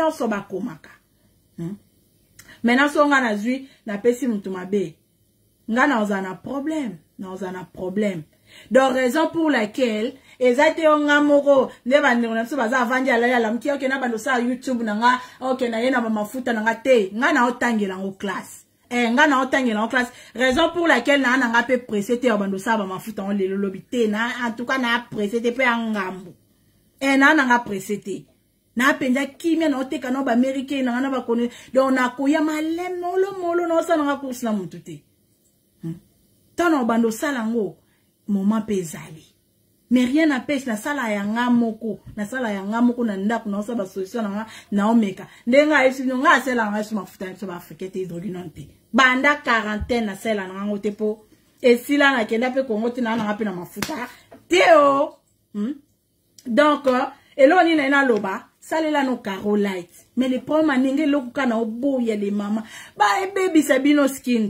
Maintenant so nga na zui na pesi mtu mabe. Nga na ozana problème. Donc raison pour laquelle ezate onga moko nde bandeko na so baza avandi ala ya lamki ok na bando sa YouTube na nga ok na yena ba mafuta na nga te nga na otangela ngo classe. Nga na otangela en classe, raison pour laquelle na nga pe pressé te obando sa ba mafuta on le lobité na en tout cas na pressé te pe ngambu na nga pressé te na penja kimia na oteka no ba américain na ba kone donc na koya malem molo na sa na course na mutu te tano obando sala ngo moment pezali mais rien n'empêche na sala ya ngamoko na ndako na sa ba solution na omeka ndenga esi nga sala nga su mafuta so ba africain te hydroquinone te banda quarantaine na sala na ngo te po esila na kenda pe kongo te na nga pe na mafuta teo donc eloni na loba salela no Carolite mais le problème ninge lokuka na obo ya les maman ba baby sabino skin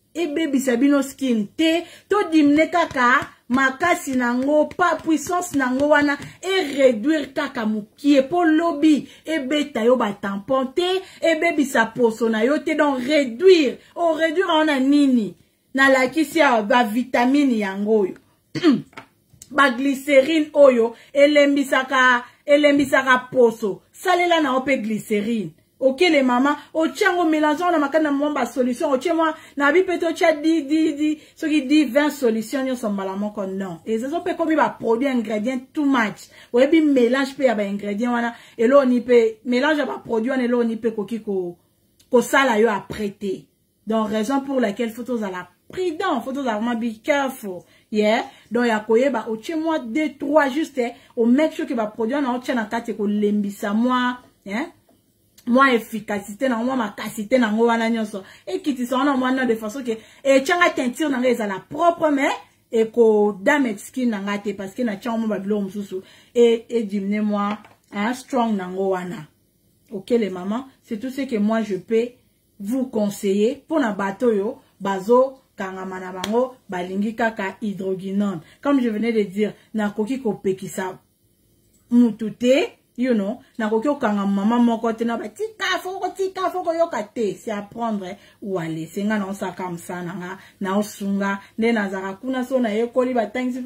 te to dimne kaka makasi nango pa puissance nango wana et réduire kaka mukie po lobby et beta yo ba tampon te et baby sa poso na yo te donc réduire on a nini na la kisi ya ba vitamine yango yo ba glycérine oyo elembisaka poso salela na ope glycérine. Ok les mamans, o tiango mélangeant na makana mwamba solution, o tiango na bi peto tia ce qui dit 20 solutions yo sombala moko non. Et ça peut comme ba produit ingrédient too much. Ou bi mélange pe ya ba ingrédient wana et lo ni pe mélange ba produit wana et lo ni pe koki ko sala yo apprêter. Donc raison pour laquelle faut tous à la prudent, faut tous vraiment be careful. Yeah. Donc ya koyeba o tia moi 2 3 juste au make sure que ba produit na o tia na kati ko lembisa moi, hein? Moi efficacité na moi makasité na ngo wana nyonso et kitisa wana mwana de façon que et changa teinture na ngeza la propre mais et ko damage skin na ngate parce que na changa ba bilo msusu et diminuer moi un strong na ngo wana. OK les mamans, c'est tout ce que moi je peux vous conseiller pour na bateau yo bazo kangamana bango balingi kaka hydroquinone. Comme je venais de dire na koki ko pekisa mutute. You know, na koki okanga mama moko te na ba tika foko yoka te c'est apprendre ou aller senga na sa comme ça na osunga nde na zaka kuna so na yekoli ba tangisi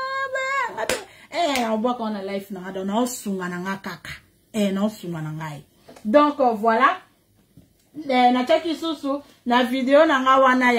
on voit qu'on a life na na osunga na kaka na osunga na ngai. Donc voilà na chaki susu na video na nga wana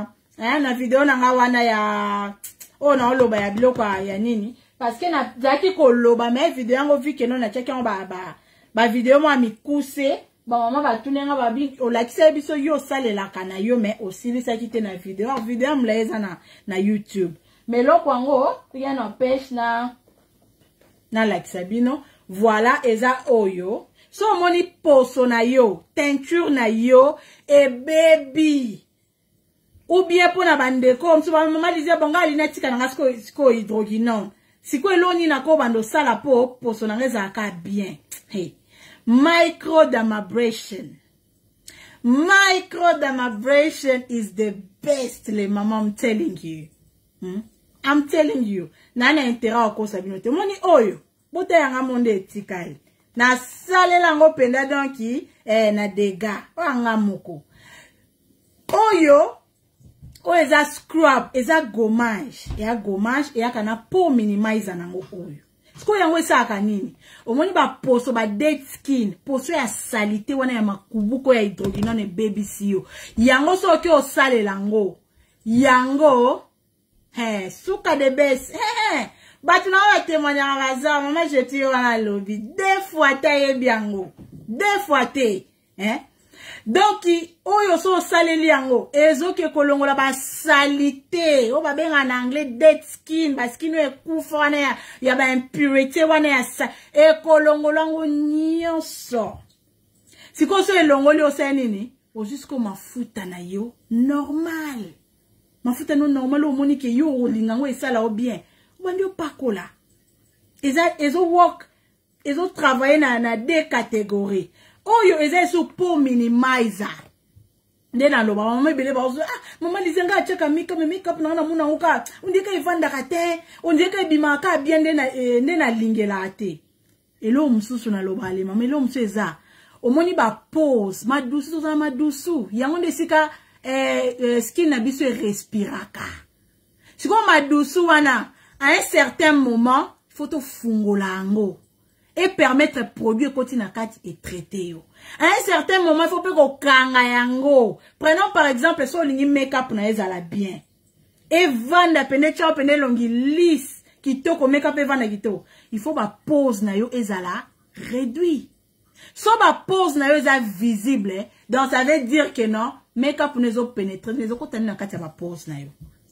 ya na oloba ya biloko ya nini. Parce que na zaki ko loba mais vidéo yango vi que non na cheki on ba vidéo moi mi kouse Bon, maman va tourner, va bien, au lakisa biso yo sale la kana yo, mais aussi les qui na vidéo. Vidéo m'laise na YouTube. Mais là, quand rien n'empêche na lakisa bino. Voilà, eza oyo. So moni poso na yo, teinture na yo, et baby. Ou bien pour na bande comme so maman disait bonga linatika na sko hydroquinone. Siko eloni na ko bando sala po poso na ngeza ka bien. Hey. Microdermabrasion. Microdermabrasion is the best, les mamans, I'm telling you. I'm telling you. Nana intera oko sabinote. Moni oyo. Bote yanga monde etikali. Na sale lango penda donki. Na dega. Wanga moko. Oyo. O eza scrub. Eza gommage. Ea gommage. Ea kana po minimize nango oyo. Sko yango esa akanini. Omoni ba poso ba dead skin. Poso ya salite wana ya makubuko ya hydroquinone baby siyo. Yango so ke o sale lango. Yango. Suka de bes. Batu na wa témoigner raza. Maman je tire wana lobby. Deux fois ta yebiango. Deux fois te. Donc, oyo so saleli yango, ezo ke kolongola ba salite, o ba benga en anglais dead skin, ba skin e kufa wana ya ba impurité wana ya sa, e kolongola ngo nyonso. Siko so elongoli o sa nini, o jusqu'au mafuta na yo, normal. Mafuta no normal o moni ke yo o linga ngo esala o bien. O bandi o pakola. Ezo work, ezo travailler na deux catégories. Oyo eza sous po minimizer. Ndena loba mama bele ba ozo mama lizenga cheka makeup na muna uka undika ivanda kate undika bimaka bien ndena lingela ate. Elo msusu na loba le mama elo mseza. Omoni ba pose madusu za madusu yango ndesika skin na biso respiraka. Siko madusu wana à un certain moment il faut to fungola ngo. Et permettre produire koti na kati et traiter yo. À un certain moment, il faut pas qu'on kanga yango. Prenons par exemple, so lingi make-up na ezala bien. Et vanda pene chao pene longi lisse, kitoko make-up et vanda kitoko. Il faut ba pose na yo ezala réduit. So ba pose na yo ezala visible, donc ça veut dire que non, make-up nezo pénétrer, nezo kotani na kati ya ba pose na yo.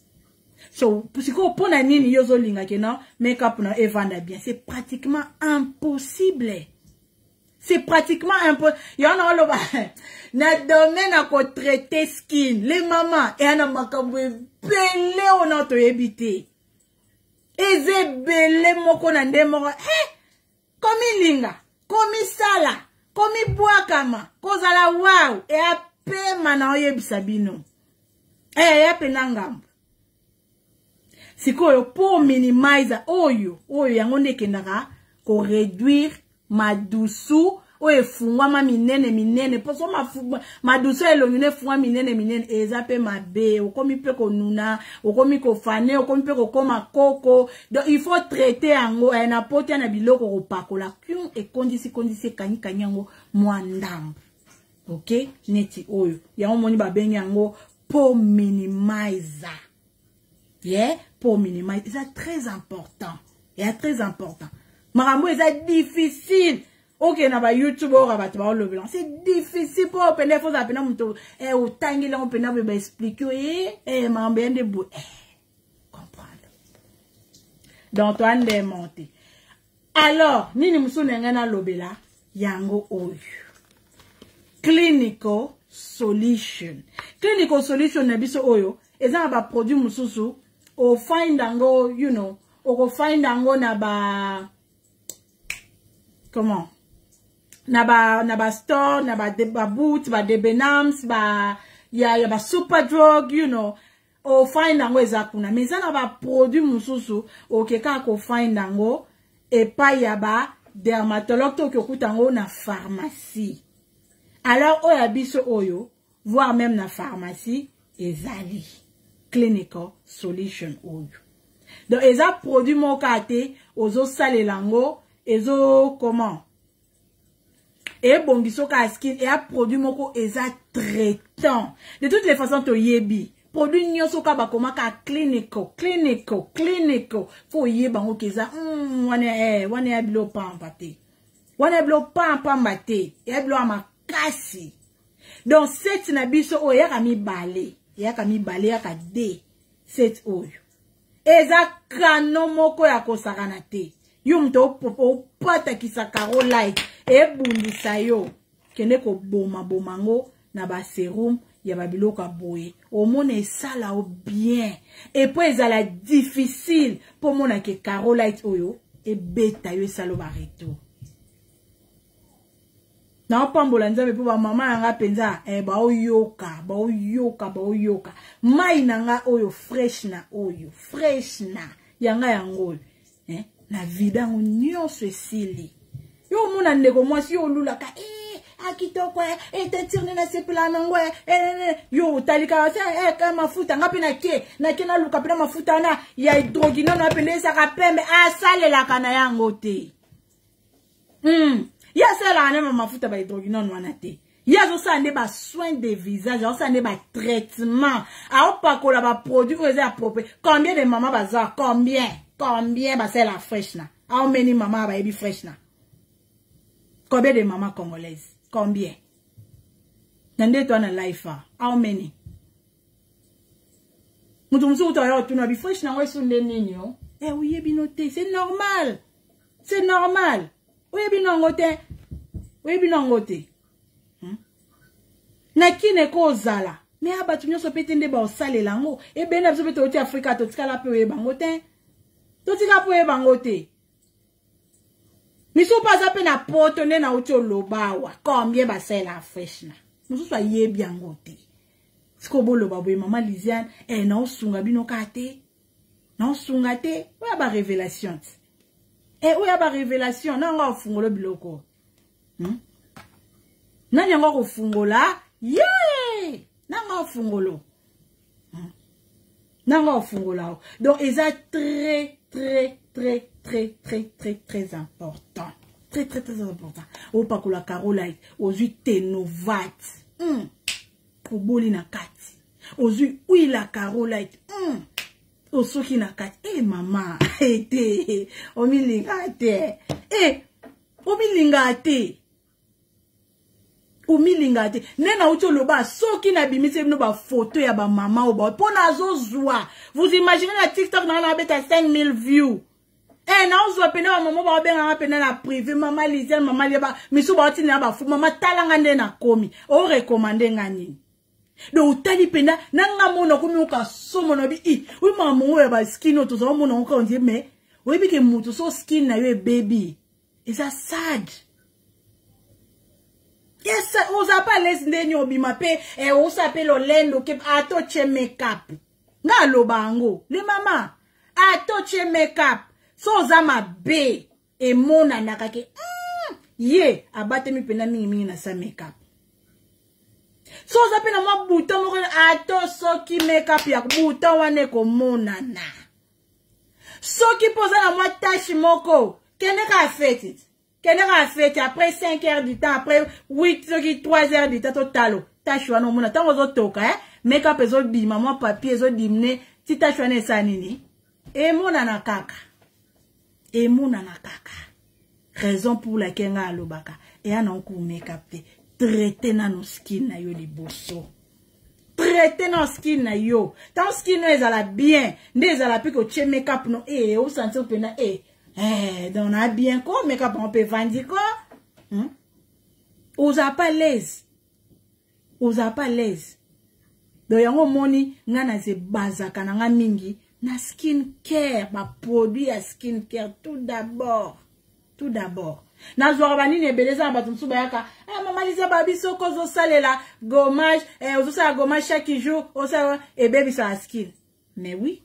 So, si vous prenez nini yozo linga ke non, make-up na evanda bien, c'est pratiquement impossible. C'est pratiquement impossible. Y'en a loba. Na domaine à ko traiter skin, les mamans et ana makambo belé on a to ebité. Eze belé moko na ndemo. Komi linga, komi sala, komi boakama, kozala wow et ape mana oyebisa bino. Ya penangambo. Siko yo pour minimiser oyo yango ndekendaka ko réduire madusu oyo fungwa ma minene poso madusu elongine fungwa minene eza pe mabe okomi pe ko nuna okomi ko fane okomi pe ko koma koko. Donc il faut traiter yango na poti na biloko ko pakola kyun e kondisi kanyi yango mwandam. OK neti oyo yango moni ba bengi yango pour minimiser. Yeah, pour minimiser, c'est très important. C'est très important. Maramou, c'est difficile. Ok, na ba YouTube ou rabat ba le blanc. C'est difficile pour opener faut appeler mon au tangi là on peut pas expliquer m'embien de bout. Comprendre. Donc toi on monter. Alors, nini musune ngana lobela yango oyo. Clinical solution. Clinical solution na biso oyo, eza ba produit mususu o find ango, you know, o find ango na ba comment? Na ba store, na ba boot, ba Debenhams, ba ya ba Superdrug, you know. O find ango ezakuna. Mais ça na ba produit mususu o keka ko find ango e pa ya ba dermatologue to kyokutango na pharmacie. Alors oya biso oyo, voire même na pharmacie ezali. Clinical solution oyo. Donc eza produit mokate ozo sale lango ezo comment et bongiso ka skin et a produit moko eza traitant. De toutes les façons to yebi produit nyoso ka bakoma ka clinical fo yeba ngo keza wane ya bilo pamba te wane bilo pamba te e bilo ama makasi. Donc, cette nabiso o yaka mi balé, yaka de cette oyo. Eza kano moko ya kosakana te. Yo mto pata kisa Carolite e bundisa yo kende ko boma bomango na ba serum ya babiloka boye. O mone sala o bien. Et puis ezala difficile pour mona ke Carolite oyo e beta yo salo bareto. Na opambola nzambe po ba mama yanga penza ba oyoka. Mai nanga oyo fresh na yanga yango na vida nyonso esili. Yo mona ndeko mwasi yo lulaka akitoko tetirne na sepela nangwe yo talika ka mafuta ngapi na ke na luka pena mafuta na ya hydroquinone na pende saka pembe asalela kana yango te. Ya sala na mafuta ba hydroquinone wana te. Ya zo sande ba soin de visage, zo sande ba traitement, a opakola ba produit oze approprié. Combien de maman baza? Combien ba c'est la fresh na? How many maman ba ebi fresh na? Combien de maman congolaises? Combien? Nande to na life how many? Mutu to yo tu na bi fresh na we sunde nini yo? Oui ebi noté, c'est normal. C'est normal. Oui ebi nongote. Oui ebi nongote. Na kine ko zala. Me abatu nyoso petende ba osale lango. E bena biso pete oti Afrika to tikala pe we bangote. To tika pe bangote. Miso pas ape na poto ne na oti olobawa. Combien ba c'est la fresh na. Miso so yebi angote. Siko bolo ba boy mama Lisiane na osunga bino kate. Na osunga te. Oya ba révélation. Oya ba révélation na nga ofungolo biloko. Nani nga ofungola? Yeah! Nanga fungolo. Nanga fungola. Donc, ils sont très important. Très important. Au pakula Carolite, aux huit Tenovat. Au boli na kati. Aux huit oui la Carolite. Au soki na kati. Maman. Omilingate. Omilingate. Umilingate nena ucho loba soki na bimise bino ba photo ya ba mama o ba pona zozwa. Vous imaginez la TikTok na la beta 5000 views. Na uzwa pena ba mama ba benga pena na privé mama Lisiane mama liba misu ba oti na ba fu mama talanga nde na komi o recommander ngani. Do utali pena nanga mona komi uka somo na bi oui mama o ba skin to zo mona uka on dit mais oui bi ke mutu so skin na yo baby. Is that sad? Yes, oza pa les ndeni obimape osa pe lo lendo ke atoche makeup. Nga lo bango. Le mama atoche makeup. So oza mabe mona nakake. Ye abate mi pena mingi na sa makeup. So oza pe na mwa buta moko ato soki makeup ya buta wane ko mona na. Soki poza na mwa tashi moko kene ka fete. Kenera fait après 5 heures du temps, après 3 heures du temps total. Tachwa no mona tango zo toka make-up ezo bima mwa papier ezo dimne ti tachwa ne sanini. Mona na kaka. Raison pour laquelle nga alobaka ana ku make-up te. Traiter na no skin na yo liboso. Traiter na skin na yo. Tant skin no ezala bien, nde ezala piko che make-up no o sentir pena donc on a bien quoi, mais quand on peut vendre quoi? Osa pas l'aise. Donc yango moni ngana se bazaka na nga mingi na skin care, ba produit à skin care tout d'abord. Na zwa bani ne beleza ba tumsu bayaka. Mama Lisiane ba biso ko zo salela gommage, ozo sa gommage chaque jour, osa baby sa skin. Mais oui.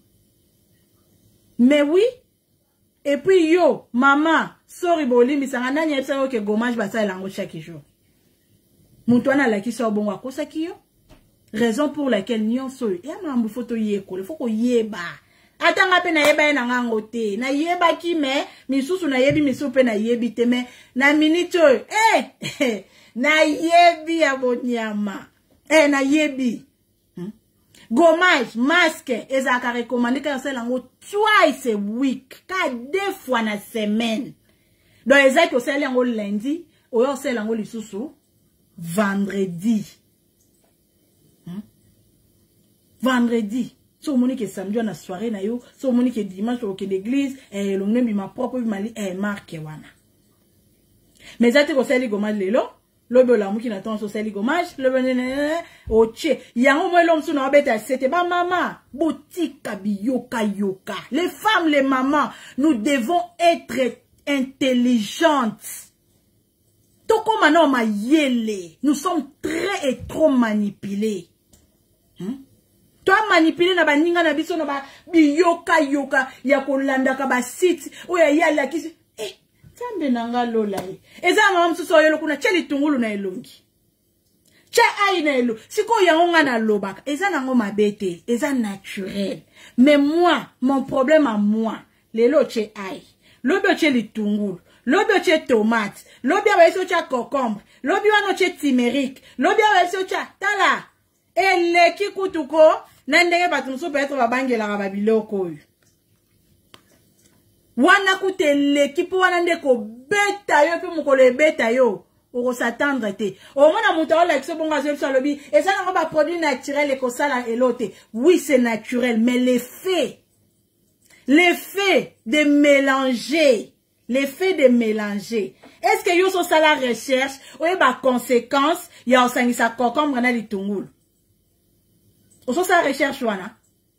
Et puis yo, maman, sorry boli, misanga nani epsa ke gommage basa elango chaque jour. Mutuana la ki so bongo akosa ki yo. Raison pour laquelle nyonso ya mambu photo yeko, il faut ko yeba. Atanga pe na yeba na ngango te. Na yeba ki me, misusu na yebi misu pe na yebi te me na minute. Na yebi abonyama. Na yebi. Gommage, masque, ezaka recommandé ka sel ango twice a week, ka 2 fois na semaine. Donc ezaki sel ango lundi, oyo sel ango lisusu vendredi. Vendredi. So monique samedi on a soirée na yo, so monique dimanche au l'église et l'on aime ma propre mali et marque wana. Mais ça te conseille gommage lelo, lobe la mouki n'attend so seli gommage, lobe oche. Yango moi l'homme sous na bête c'était ba maman, boutique yoka yoka. Les femmes, les mamans, nous devons être intelligentes. Toko mano ma yele, nous sommes très et trop manipulés. Toi manipulé na baninga na biso na ba biyoka yoka ya kolanda ka ba site o ya yala kisi tambe nanga lola eza mama msuso yelo kuna cheli tungulu na elongi cha ai na elo siko yango na lobaka eza nango mabete eza naturel mais moi mon problème à moi lelo che ai lobi cheli tungulu lobi che tomate lobi ba eso cha concombre lobi wano che turmeric lobi ba eso cha tala ele kikutuko nandenge batumso peut-être babangela ba biloko oyo wana kutele kipo wana ndeko beta yo pe mukolo beta yo oko s'attendre te o mona muta ola kiso bonga zo lobi et ça na ba produit naturel et ko sala elote oui c'est naturel mais l'effet de mélanger est-ce que yo so sala recherche ou ba conséquence ya osangisa concombre na litungulu on sa recherche wana.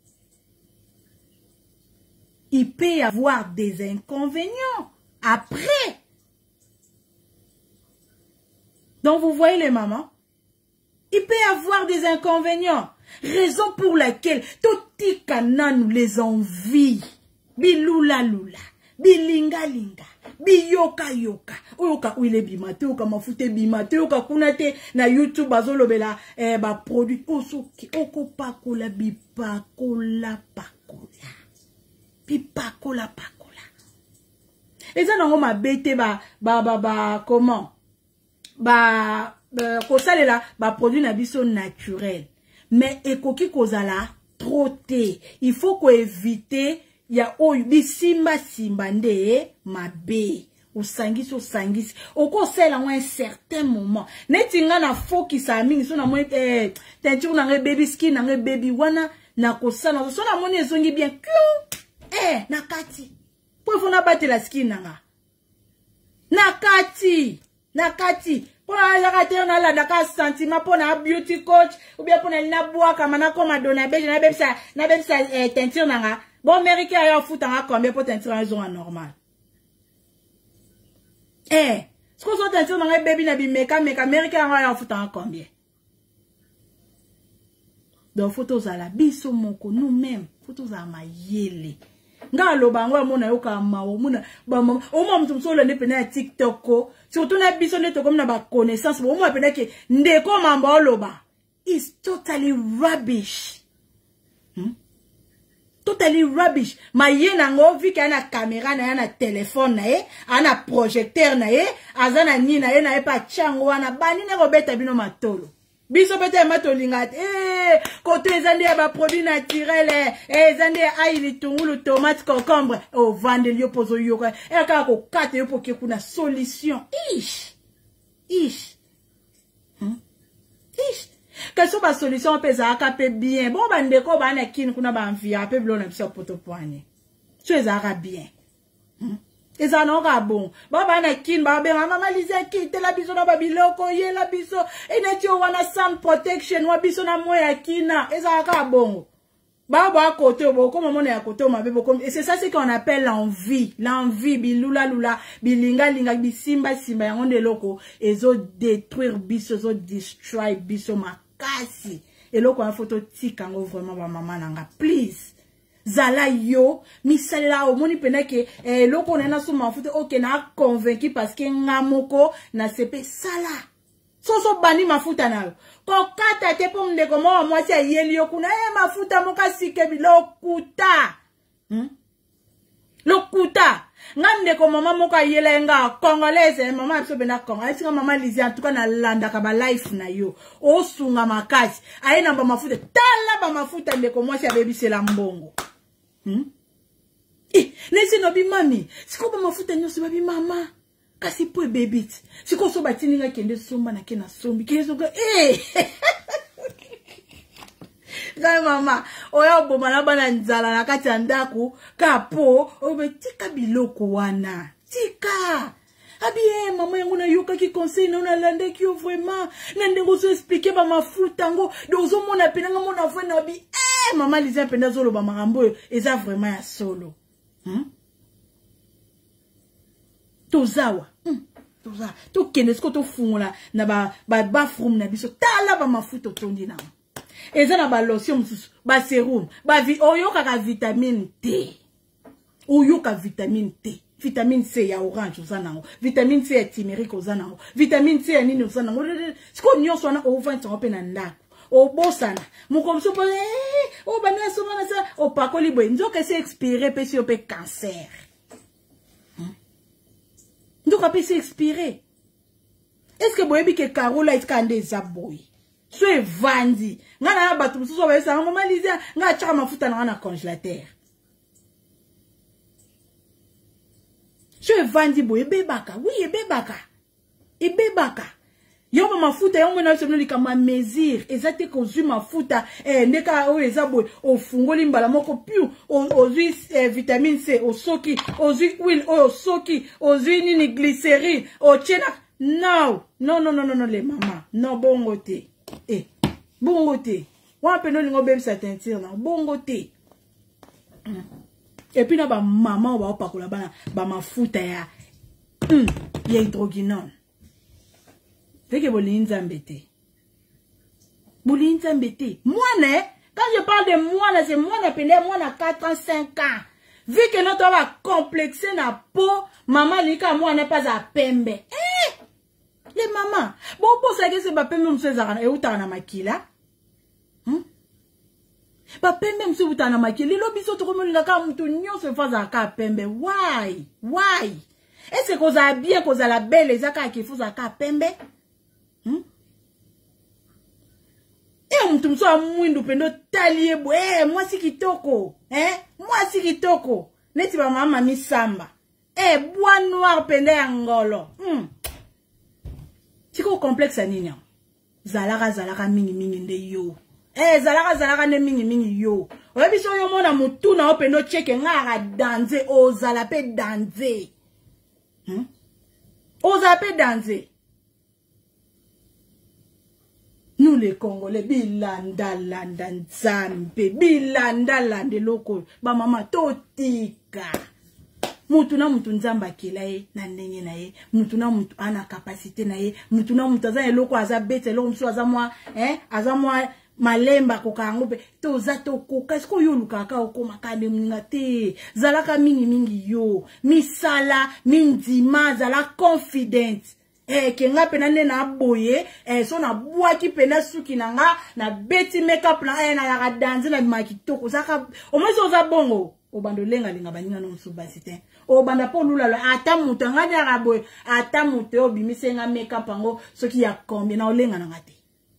Il peut y avoir des inconvénients après. Donc vous voyez les mamans, il peut y avoir des inconvénients. Raison pour laquelle tout tika nous les envie. Bilula lula, bilinga linga, biyoka yoka. Oyoka uile bimate, oka mafute bimate, oka kunate na YouTube bazolobela ba produit osoki oko pakola bipakola pakola. Bipakola pakola. Et ça nango ma bete comment? Kosale la ba produit na biso naturel. Mais ekoki kozala trop te. Il faut ko éviter ya oyo bisimba simbande mabe. Osangisi. Oko sela un certain moment. Netinga na focus a mingi so na mo teinture na baby skin na baby wana na kosala so na moni ezongi bien. Nakati. Po fona battre la skin nanga. Nakati. Pona la kate na la daka sentiment pona beauty coach ou bien pona na bois kama na koma dona beje na bebisa teinture nanga. Bon américain ya futa nga combien pour teinture en normal. Ce qu'on s'entend sur dans baby na bimeka américain ya futa combien. Donc photos à la biso moko nous-mêmes photos à ma yele. Nga lobango mona yoka mawo mona ba mama o mama tumsolo ne pena TikTok ko surtout na biso ne to comme na ba connaissance bo mo pena ke ndeko mamba loba is totally rubbish. Totally rubbish. Ma ye nango vi ka na caméra na na téléphone na ye, ana projecteur na ye, azana ni na ye na ye pa chango wana bani na robeta bino matolo. Biso bete matolinga koto ezande ba produit naturel ezande ai litungulu tomate concombre o vande lio pozo yoko e ka ko kate yo poke kuna solution ish Quelle ba solution pesa akape bien bon bandeko bana kin kuna ba envia pe blo na biso poto poane tu ezara bien eza no ka bon baba na kin ba be mama lize kite la biso na babiloko ye la biso eneti o wana sun protection wa biso na moya kina eza ka bon baba côté bo comme mon ya côté ma bebo comme et c'est ça ce qu'on appelle l'envie bilula lula bilinga linga bisimba simba yango de loko ezo détruire biso zo destroy biso makasi eloko en photo tikango vraiment ba mama nanga please zala yo misalela o moni pena ke loko na so mafuta OK na convaincu parce que ngamoko na sepe sala so bani mafuta nayo ko kata te po ndeko mo mwasi yeli yo kuna mafuta moka sike bi lokuta lokuta ngande ko mama moka yela nga congolaise mama biso bena congolaise singa mama lizi en tout cas na landa ka ba life na yo o sunga makasi ayena ba mafuta tala ba mafuta ndeko mwasi abebisela mbongo nesi no bi mami siko ba mafuta nyoso ba bi mama kasi po bebit siko so batininga kende somba na kena sombi kezo ga Ga mama oya boma na bana nzala na kati ya ndako kapo obetika biloko wana tika abi mama yango na yoka ki conseil na na lande ki yo vraiment na ndeko so expliquer ba mafuta ngo dozo mona penanga mona fwe na bi mama Lizia penda zolo ba marambo eza vraiment ya solo tozawa toza to kende sko to fungula na ba from na biso tala ba mafuta tondi na eza na ba lotion mususu ba serum ba oyoka ka vitamine D oyoka vitamine T vitamine C ya orange ozanango vitamine C ya turmeric ozanango vitamine C ya nini ozanango siko nyonso na ovanta ope na ndako obosana mukomso po o bana somana sa o pakoli boy nzoka se expiré pe si ope cancer ndoka pe se expiré est-ce que boyebi ke Carola iskande za boy so evandi ngana na batu mususu ba yesa mama Lizia nga chaka mafuta na congélateur so evandi boye bebaka oui ebebaka yo mafuta yo mona so nolika ma mesure ezate ko zu mafuta ndeka o eza boye ofungoli mbala moko piu ozui vitamine C osoki ozui huile o soki ozui nini glycérine o chena no les mama no bongo te bongo te wa pe no lingo bebisa teinture na bongo te et puis na ba mama ba opakola bana ba mafuta ya hydroquinone teke bolinza mbete mwana quand je parle de mwana c'est mwana pende mwana 4 ans 5 ans vu que notre va complexer na peau maman lika mwana pas à pembe les mamans bon pour ça que c'est ba pembe msezana e utana na makila ba pembe mse utana makila lo biso to komolinga ka mtu nyonso faza ka pembe why est-ce que koza bien koza la belle ezaka kifuza ka pembe mtu mso amwindu pendo talie bo mwasi kitoko mwasi kitoko neti ba mama misamba bois noir pende ya ngolo tiko complexe nini zalaka mingi nde yo zalaka ne mingi yo oyebi so yo mona mutu na opendo cheke ngara danze ozala pe danze nous les Congolais bilanda nzambe bilanda loko ba mama totika mutu na mutu nzamba kilaye na ndenge na ye mutu na mutu ana capacité na ye mutu na mutu aza eloko aza bete eloko mutu aza mwa malemba kokango pe toza tokoka siko yo lukaka okoma kande mninga te zalaka mingi yo misala mindima zala confident kenga pena nde na boye so na bwaki pena suki nanga na beti makeup na na ya danse na makitoko saka o mweso za bongo o bando lenga baninga no msubasite o banda po lula ata mutu ngadi ya boye ata mutu obimisenga makeup ango soki ya combien na olenga na ngati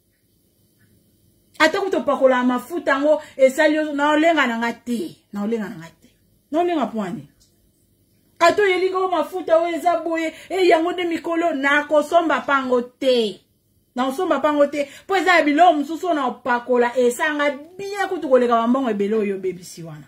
ata kutopakola mafuta ngo esalio na olenga na ngati na olenga pwani ato yelingo mafuta weza boye yango de mikolo na kosomba pango te po eza bilo mususu na opakola esanga bien kutukoleka bambongo ebelo yo bebisi wana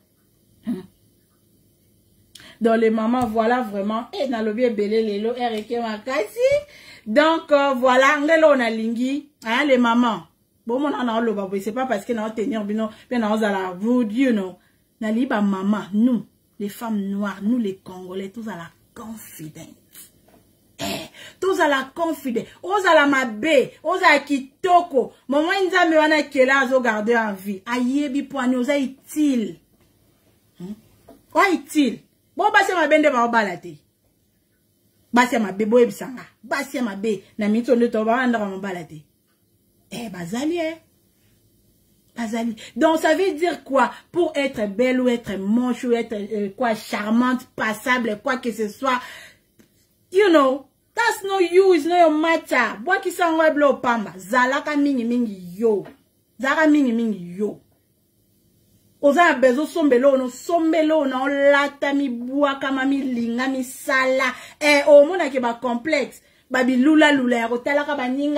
dans les mamans voilà vraiment na lobi ebele lelo ereke makasi donc voilà ngelo na lingi les mamans bon mon na loba boye c'est pas parce que na tenir bino pe na ozala rude you know na liba maman nous les femmes noires, nous les Congolais, tous à la confidence. Tous à la confidence. Tous à la mabe, tous à kitoko. Maman nzambe wana kela zo garder en vie. Ayebi poani oza itil. Wa itil. Bon basi mabende ba obalate. Basi mabe boye bisanga. Basi mabe na mito ndoto ba ndaka mabalate. Bazali Azali. Donc ça veut dire quoi? Pour être belle ou être moche ou être quoi charmante, passable, quoi que ce soit. You know, that's no you, it's not your matter. Bois qui s'en va blo pamba. Zalaka mingi yo. Zara mingi yo. oza bezo sombelo no lata mi buaka mami linga mi sala o mona ke ba complexe ba bilula lula ya kotala ka baninga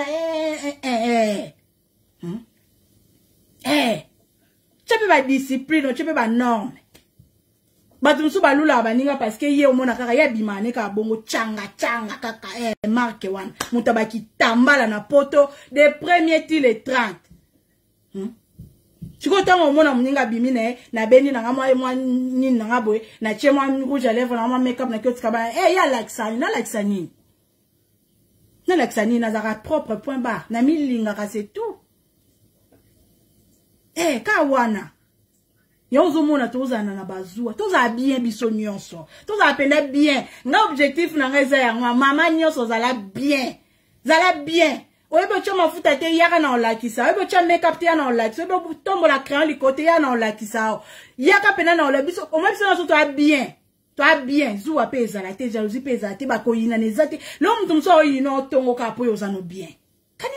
chepe ba discipline chepe ba norme batumsu ba lula baninga parce que ye o mona kaka ya bimane ka bongo changa kaka marque wan mutabaki tambala na poto de premier til les 30 Chiko tango mona mninga bimine na beni na mwa nini na boy na chema rouge à lèvres na make-up na kiotka ba ya laksani na laksani na zara propre point barre na milinga ka c'est tout ka wana yozo mona tozana na bazua toza bien biso nyonso toza penda bien nga objectif na ngeza ya mama nyonso zala bien Oebo cha mafuta te yaka na olakisa. Oebo cha make-up te ya na olakisa. Oebo tombo la crayon likote ya na olakisa. Yaka pena na olakisa. Oma biso na so toi bien. Toi bien. Zuwa pe ezala te. Jalousie pe ezala te. Bako yina nezate. Lo mtumso oyino tongo kapo yozano bien. Can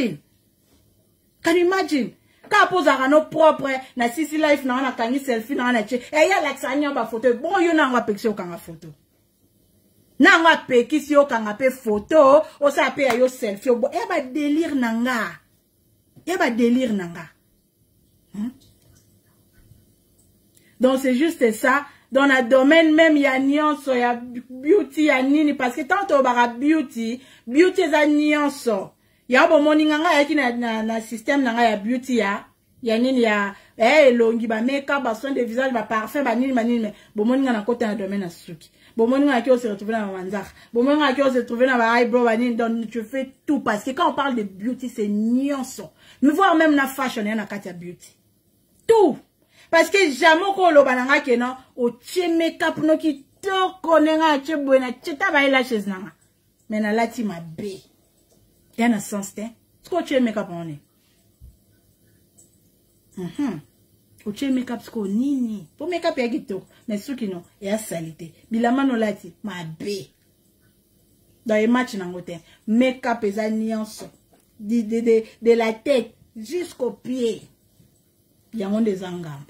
you imagine? Kapo zagano propre. Na sisi life na wana kangi selfie na wana che. Ya lakisa anya ba photo. Bon yo na nga pekse yo kanga photo. Na nga peki si yo kanga pe photo, o sa pe yo selfie, ba délire nanga. Donc c'est juste ça. Dans le domaine même, il y a nuance, il y a beauty, il y a nini, parce que tant on bara beauty est a nuance. Il y a bon morning nga yaki na système nga ya beauty ya nini ya longi ba make-up, ba soin de visage, ba parfum, ba nini mais bon morning na côté na domaine na suki. Bon, moi, on se retrouve dans Wanzar. Bon, moi, on se retrouve dans la eyebrow, donc tu fais tout. Parce que quand on parle de beauty, c'est nuance. Nous voir même la fashion, il y a Katia beauty. Tout. Parce que jamais qu'on le bananga que non, au tché make-up, no qui to konenga, tché buena, tché tabaye la chaise nanga. Mais na lati ma bé. Il y a un sens, t'es. Ce qu'on tché make-up, on est. Oche make-up sko nini. Po make-up ya gito. Mais suki no. Ya salite. Bilama no lati. Ma bé. Dans les matchs nangote. Make-up eza nuance. De la tête jusqu'au pied. Yangon des angam.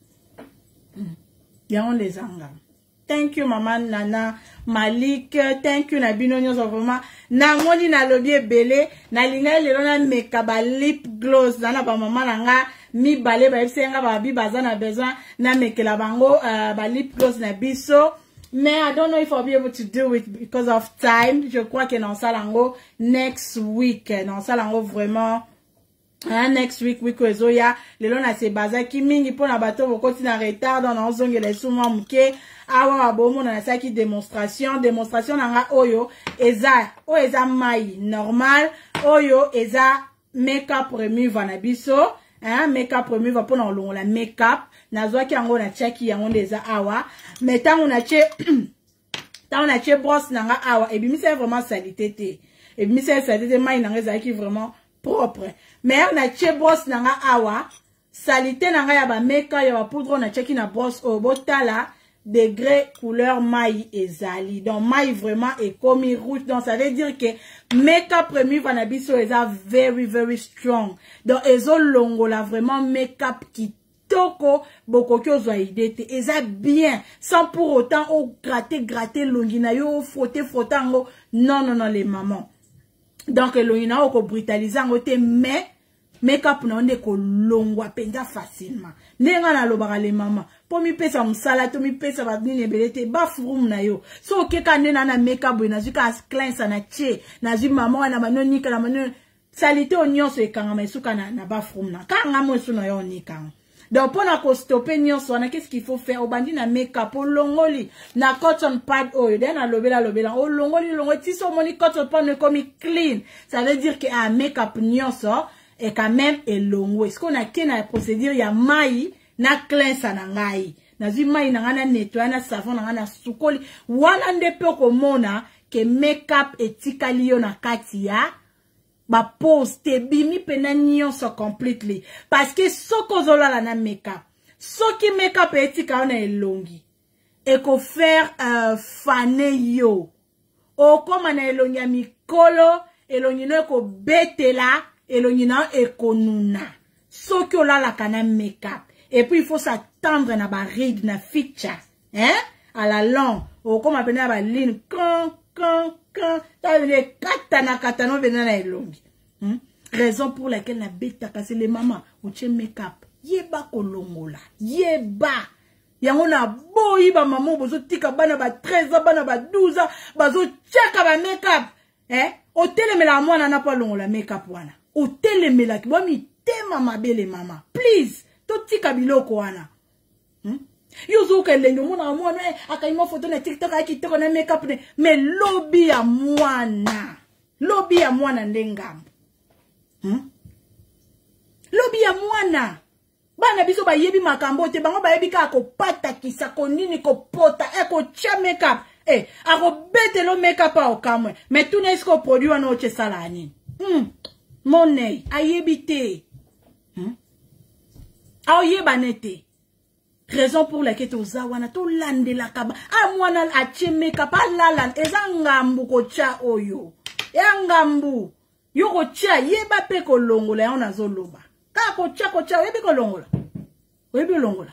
Thank you Maman Nana Malik. Thank you Nabino Nyoso vraiment. Nangoni na lobby belé. Na linga lelona make-up lip gloss. Nana ba maman nanga. Mi balé ba fsenga ba bi bazana besoin na mekela bango ba lip gloss na biso. Mais I don't know if I'll be able to do it because of time. Je crois que dans salango next week. Dans salango vraiment next week ozoya lelo na se bazaki mingi pona bato bokoti na retard dans ozongela suma muke awa bomo na saki démonstration nanga oyo eza mai normal oyo eza make-up remove na biso make-up remove pona olongola make-up nazwaki yango na chaki yango ndeza awa mais tango na che brosse nanga awa ebimisa vraiment salité te ebimisa salité mai nanga ezaki vraiment propre. Mais na che brosse nanga awa salité nanga ya ba make-up ya ba poudre na cheki na brosse o botala degré couleur maille ezali. Donc maille vraiment est comme rouge. Donc ça veut dire que make-up remove na biso eza very strong. Donc ezo longo la vraiment make-up qui toko bokoki ozwa idée te eza bien sans pour autant au gratter longi na yo frotter ngo. Non les mamans. Donc l'oina oko brutaliser ngote mais make-up na onde ko longwa penza facilement. Nenga na lobaka les mamans. Po mi pesa musala to mi pesa ba nini belete ba furum na yo. So keka nena na make-up na zuka cleanse na che na zu maman na manoni kala manoni salite onyoso ekanga mesuka na ba furum na. Kanga mo su na yo nika. Donc pour na ko stopper nyonso na qu'est-ce qu'il faut faire obandi na make-up longoli na cotton pad oil den na lobela longoli ti so moni cotton pad ne comme clean ça veut dire que make-up nyonso et quand même est longo est-ce qu'on a kena procédure ya mai na cleanse na ngai na zi mai na ngana nettoyer na savon na ngana sukoli wana ndepe ko mona que make-up etikali yo na kati ya ba pose te bimi pena nyonso completely parce que soko zolala na make-up soki make-up etika na elongi eko faire fane yo o koma na elongi ya mikolo elongi no eko betela elongi na eko nuna soki olala kana make-up Et puis il faut s'attendre à ba rig na ficha. Hein? À la langue. Ou comme appelle na ba ligne. Quand. Ça veut dire katana venana elongi. Raison pour laquelle na beta c'est les mamans. Ou tche make-up. Yeba kolongola. Yeba. Yango na boyi ba maman bozo tika bana ba 13 ans, bana ba 12 ans. Bazo tcheka ba make-up. O telemela mwana na pa longola make-up wana. O telemela ki bomi tema mabele mama. Please. To tika biloko wana. Yozo ke lengo mona mwana akaima photo na TikTok akitoko na make-up ne. Mais lobby ya mwana. Lobby ya mwana ndengambo. Lobby ya mwana. Bana biso ba yebi makambo te bango ba yebi ka ko pata kisa ko nini ko pota ko cha make-up. Ako bete lo make-up a okamwe. Mais tout n'est ko produit wana oche sala nini. Money ayebi te. A yeba nete. Raison pour laquelle to zawana to lande la kaba. A mwana a che make-up a lalan ezangambu ko cha oyo. Yangambu. Yo ko cha yeba pe ko longola ya onazo loba. Ka ko cha webi ko longola. Webi longola.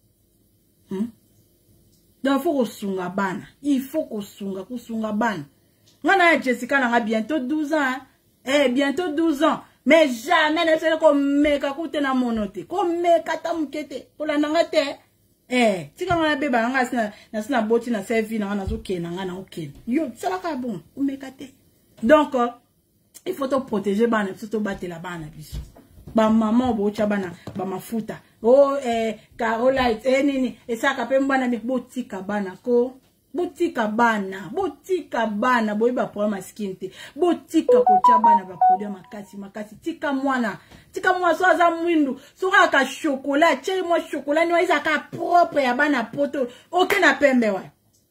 Donc faut kosunga bana. Il faut kosunga bana. Ngana Jessica na bientôt 12 ans. Bientôt 12 ans. Mais jamais ne se ko meka kute na monote. Ko meka tamukete. Ko la nanga te. Tika ngana beba ngana na boti na servi na zo kena ngana okena. Yo, ça va ka bon. Ko meka te. Donc il faut te protéger bana, surtout battre la bana biso. Ba maman bocha bana, ba mafuta. Carolite, nini, ça kape mbana mi botika bana ko. Botika bana, boy ba pour ma skin te. Botika kocha bana ba produire makasi. Tika mwana so za mwindu. So ka chocolat, chere moi chocolat ni wa ka propre ya bana poto. Oke na pembe wapi.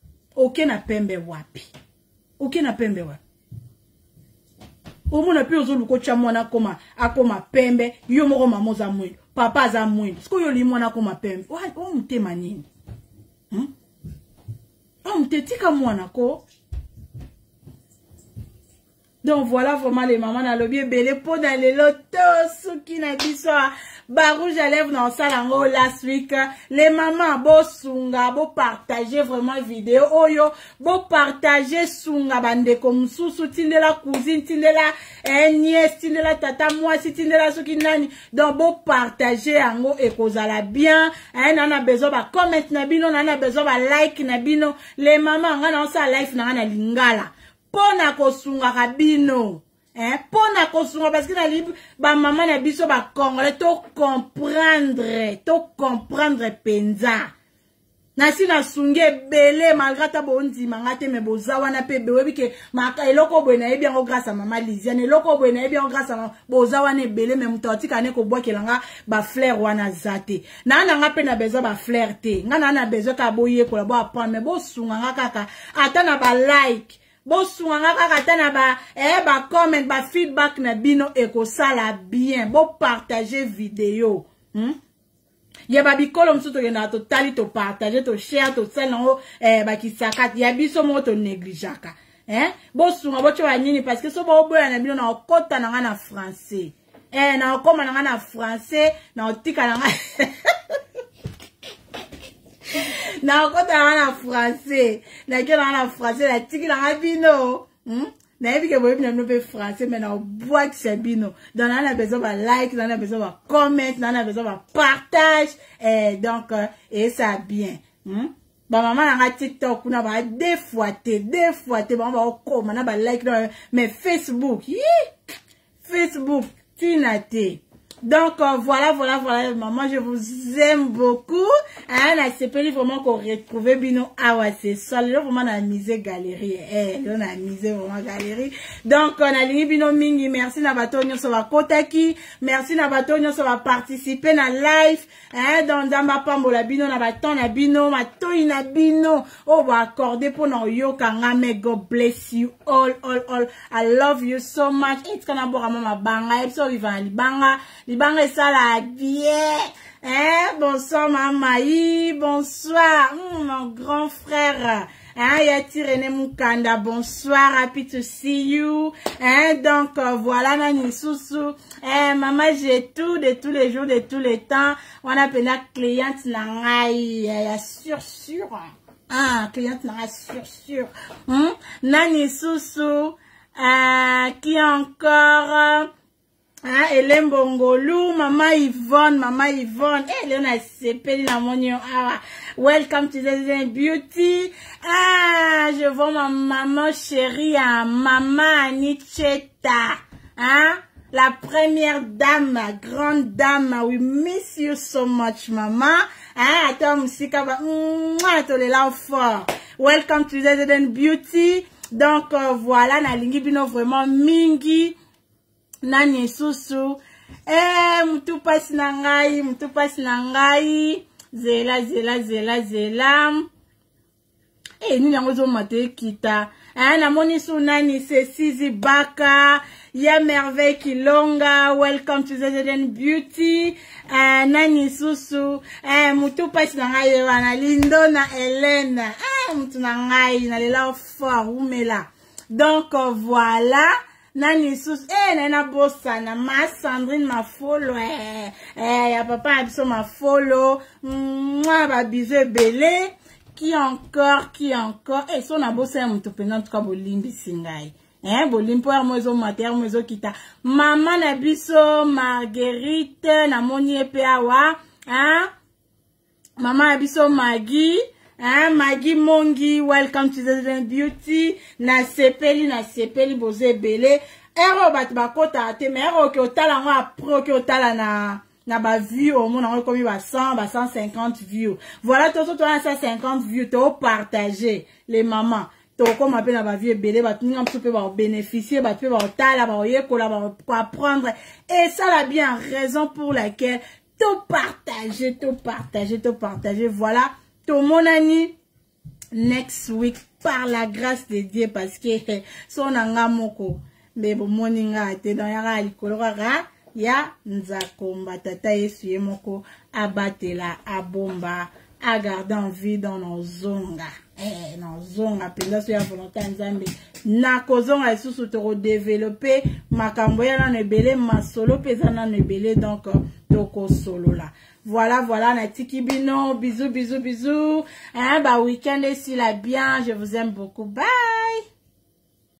Omona pe ozolu ko cha mwana akoma pembe yo moko mamo za mwindu papa za mwindu siko yo li mwana akoma pembe o mtema nini o mtetika mwana ko. Donc voilà vraiment les mamans na lobi belé pour dans les lotos suki na biso barouge à lèvres dans salango last week. Les mamans bo sunga bo partager vraiment vidéo oyo bo partager sunga bande comme sous tindela cousine tindela nièce tindela tata moi si tindela suki nani. Donc bo partager ango et kozala bien nana besoin ba comment na bino nana besoin ba like na bino. Les mamans ngana sa life na lingala pona kosunga kabino pona kosunga parce que na libre ba maman na biso ba congolais to comprendre penza na sina sunge belé malgré ta bondi mangate me bozawa na pe bewebi ke maka eloko bwena e bien grâce à maman Lisiane eloko bwena e bien grâce à bozawa ne belé même totika ne ko bwakelanga ba fleur wana zate na nga pe na besoin ba fleur te nga na besoin ka boye ko la bo apprendre mais bo sunga nga kaka ata na ba like bo sunga kaka tana ba comment ba feedback na bino eko sala bien bo partager vidéo ya ba bikolo msuto yena to tali to partager to share to sell no ba kisakat ya biso mo to négligaka bo sunga bo chwa nini parce que so bo boya na bino na okota na ngana français na okoma na ngana français na otika na na okota na français na kela na français la tiki na bino na ebi ke boyebi na no pe français mais na boîte c'est bino donc on a besoin de like on a besoin de comment on a besoin de partage donc et ça bien ba maman na TikTok kuna ba deux fois ba okoma na ba like mais Facebook tinate. Donc voilà maman, je vous aime beaucoup. C'est vraiment qu'on retrouve bino c'est ça là vraiment na misé galerie on a misé vraiment galerie. Donc on a li bino mingi, merci na batonyo so va kotaki, merci na batonyo so va participer na live dans ma pambola bino na baton na bino matoi na bino va accorder pour no yo kangame. God bless you all. I love you so much. It's gonna bora mama banga so ivan libanga ça la bien. Bonsoir maman, bonsoir mon grand frère. Hein, Yati René Mukanda, bonsoir, happy to see you. Hein, donc, voilà, Nani Soussou. Maman, j'ai tout, de tous les jours, de tous les temps. On appelle la cliente Nangaï, sûr. Ah, cliente Nangaï, sûr. Nani Soussou, qui encore, Hélène Bongolou, maman Yvonne, Léona Sepeli la monio, welcome to the beauty. Je vois ma maman chérie, maman Anicheta, la première dame, ma grande dame, we miss you so much, maman. Attends, musika, tolela fort. Welcome to the beauty. Donc, voilà, na lingi bino vraiment mingi. Nani Soussou. Mutu pasi nangai. Zela. Nini yango mate kita. Na moni su nani se Sizi Baka. Ya merveille Kilonga. Welcome to the beauty. Nani Soussou. Mutu pasi nangai wana Lindo na Hélène. Mutu nangai na lela fort umela. Donc voilà. Nani Soussou, nana bossana, ma Sandrine ma follow, ya papa abiso ma follow, ba bisou belé, qui encore, son a bossé un moutou pendant tout cas bolimbi singai, bolimbi pour mozo mater, mozo kita, maman abiso Marguerite, na moni epeawa, maman abiso Maggie, Maggie Mongi, welcome to the beauty. Na sepeli boze bele. Ero bat bakota te me ero ki otala ngo apro ki otala na ba view au monde komi ba 100 ba 150 views. Voilà to 150 views to partager les mamans. To comme appelle na ba view bele ba tunga msupe ba bénéficier ba pe ba otala ba yekola ba apprendre et ça la bien raison pour laquelle to partager. Voilà. Tout mon ami, next week, par la grâce de Dieu, parce que son anga moko, mais bon, moninga, te dans yara alikolora, ya nzakomba, tata yesuye moko, abatela, abomba, à garder en vie dans nos zonga. Nos zonga, penda sur la volonté nzambe. Na kozonga isusu te redévelopper, makambo ya na nebele, ma solo pesa na nebele, donc, toko solo là. Voilà, na tikibino, bisous. Bah, week-end ici là bien, je vous aime beaucoup, bye!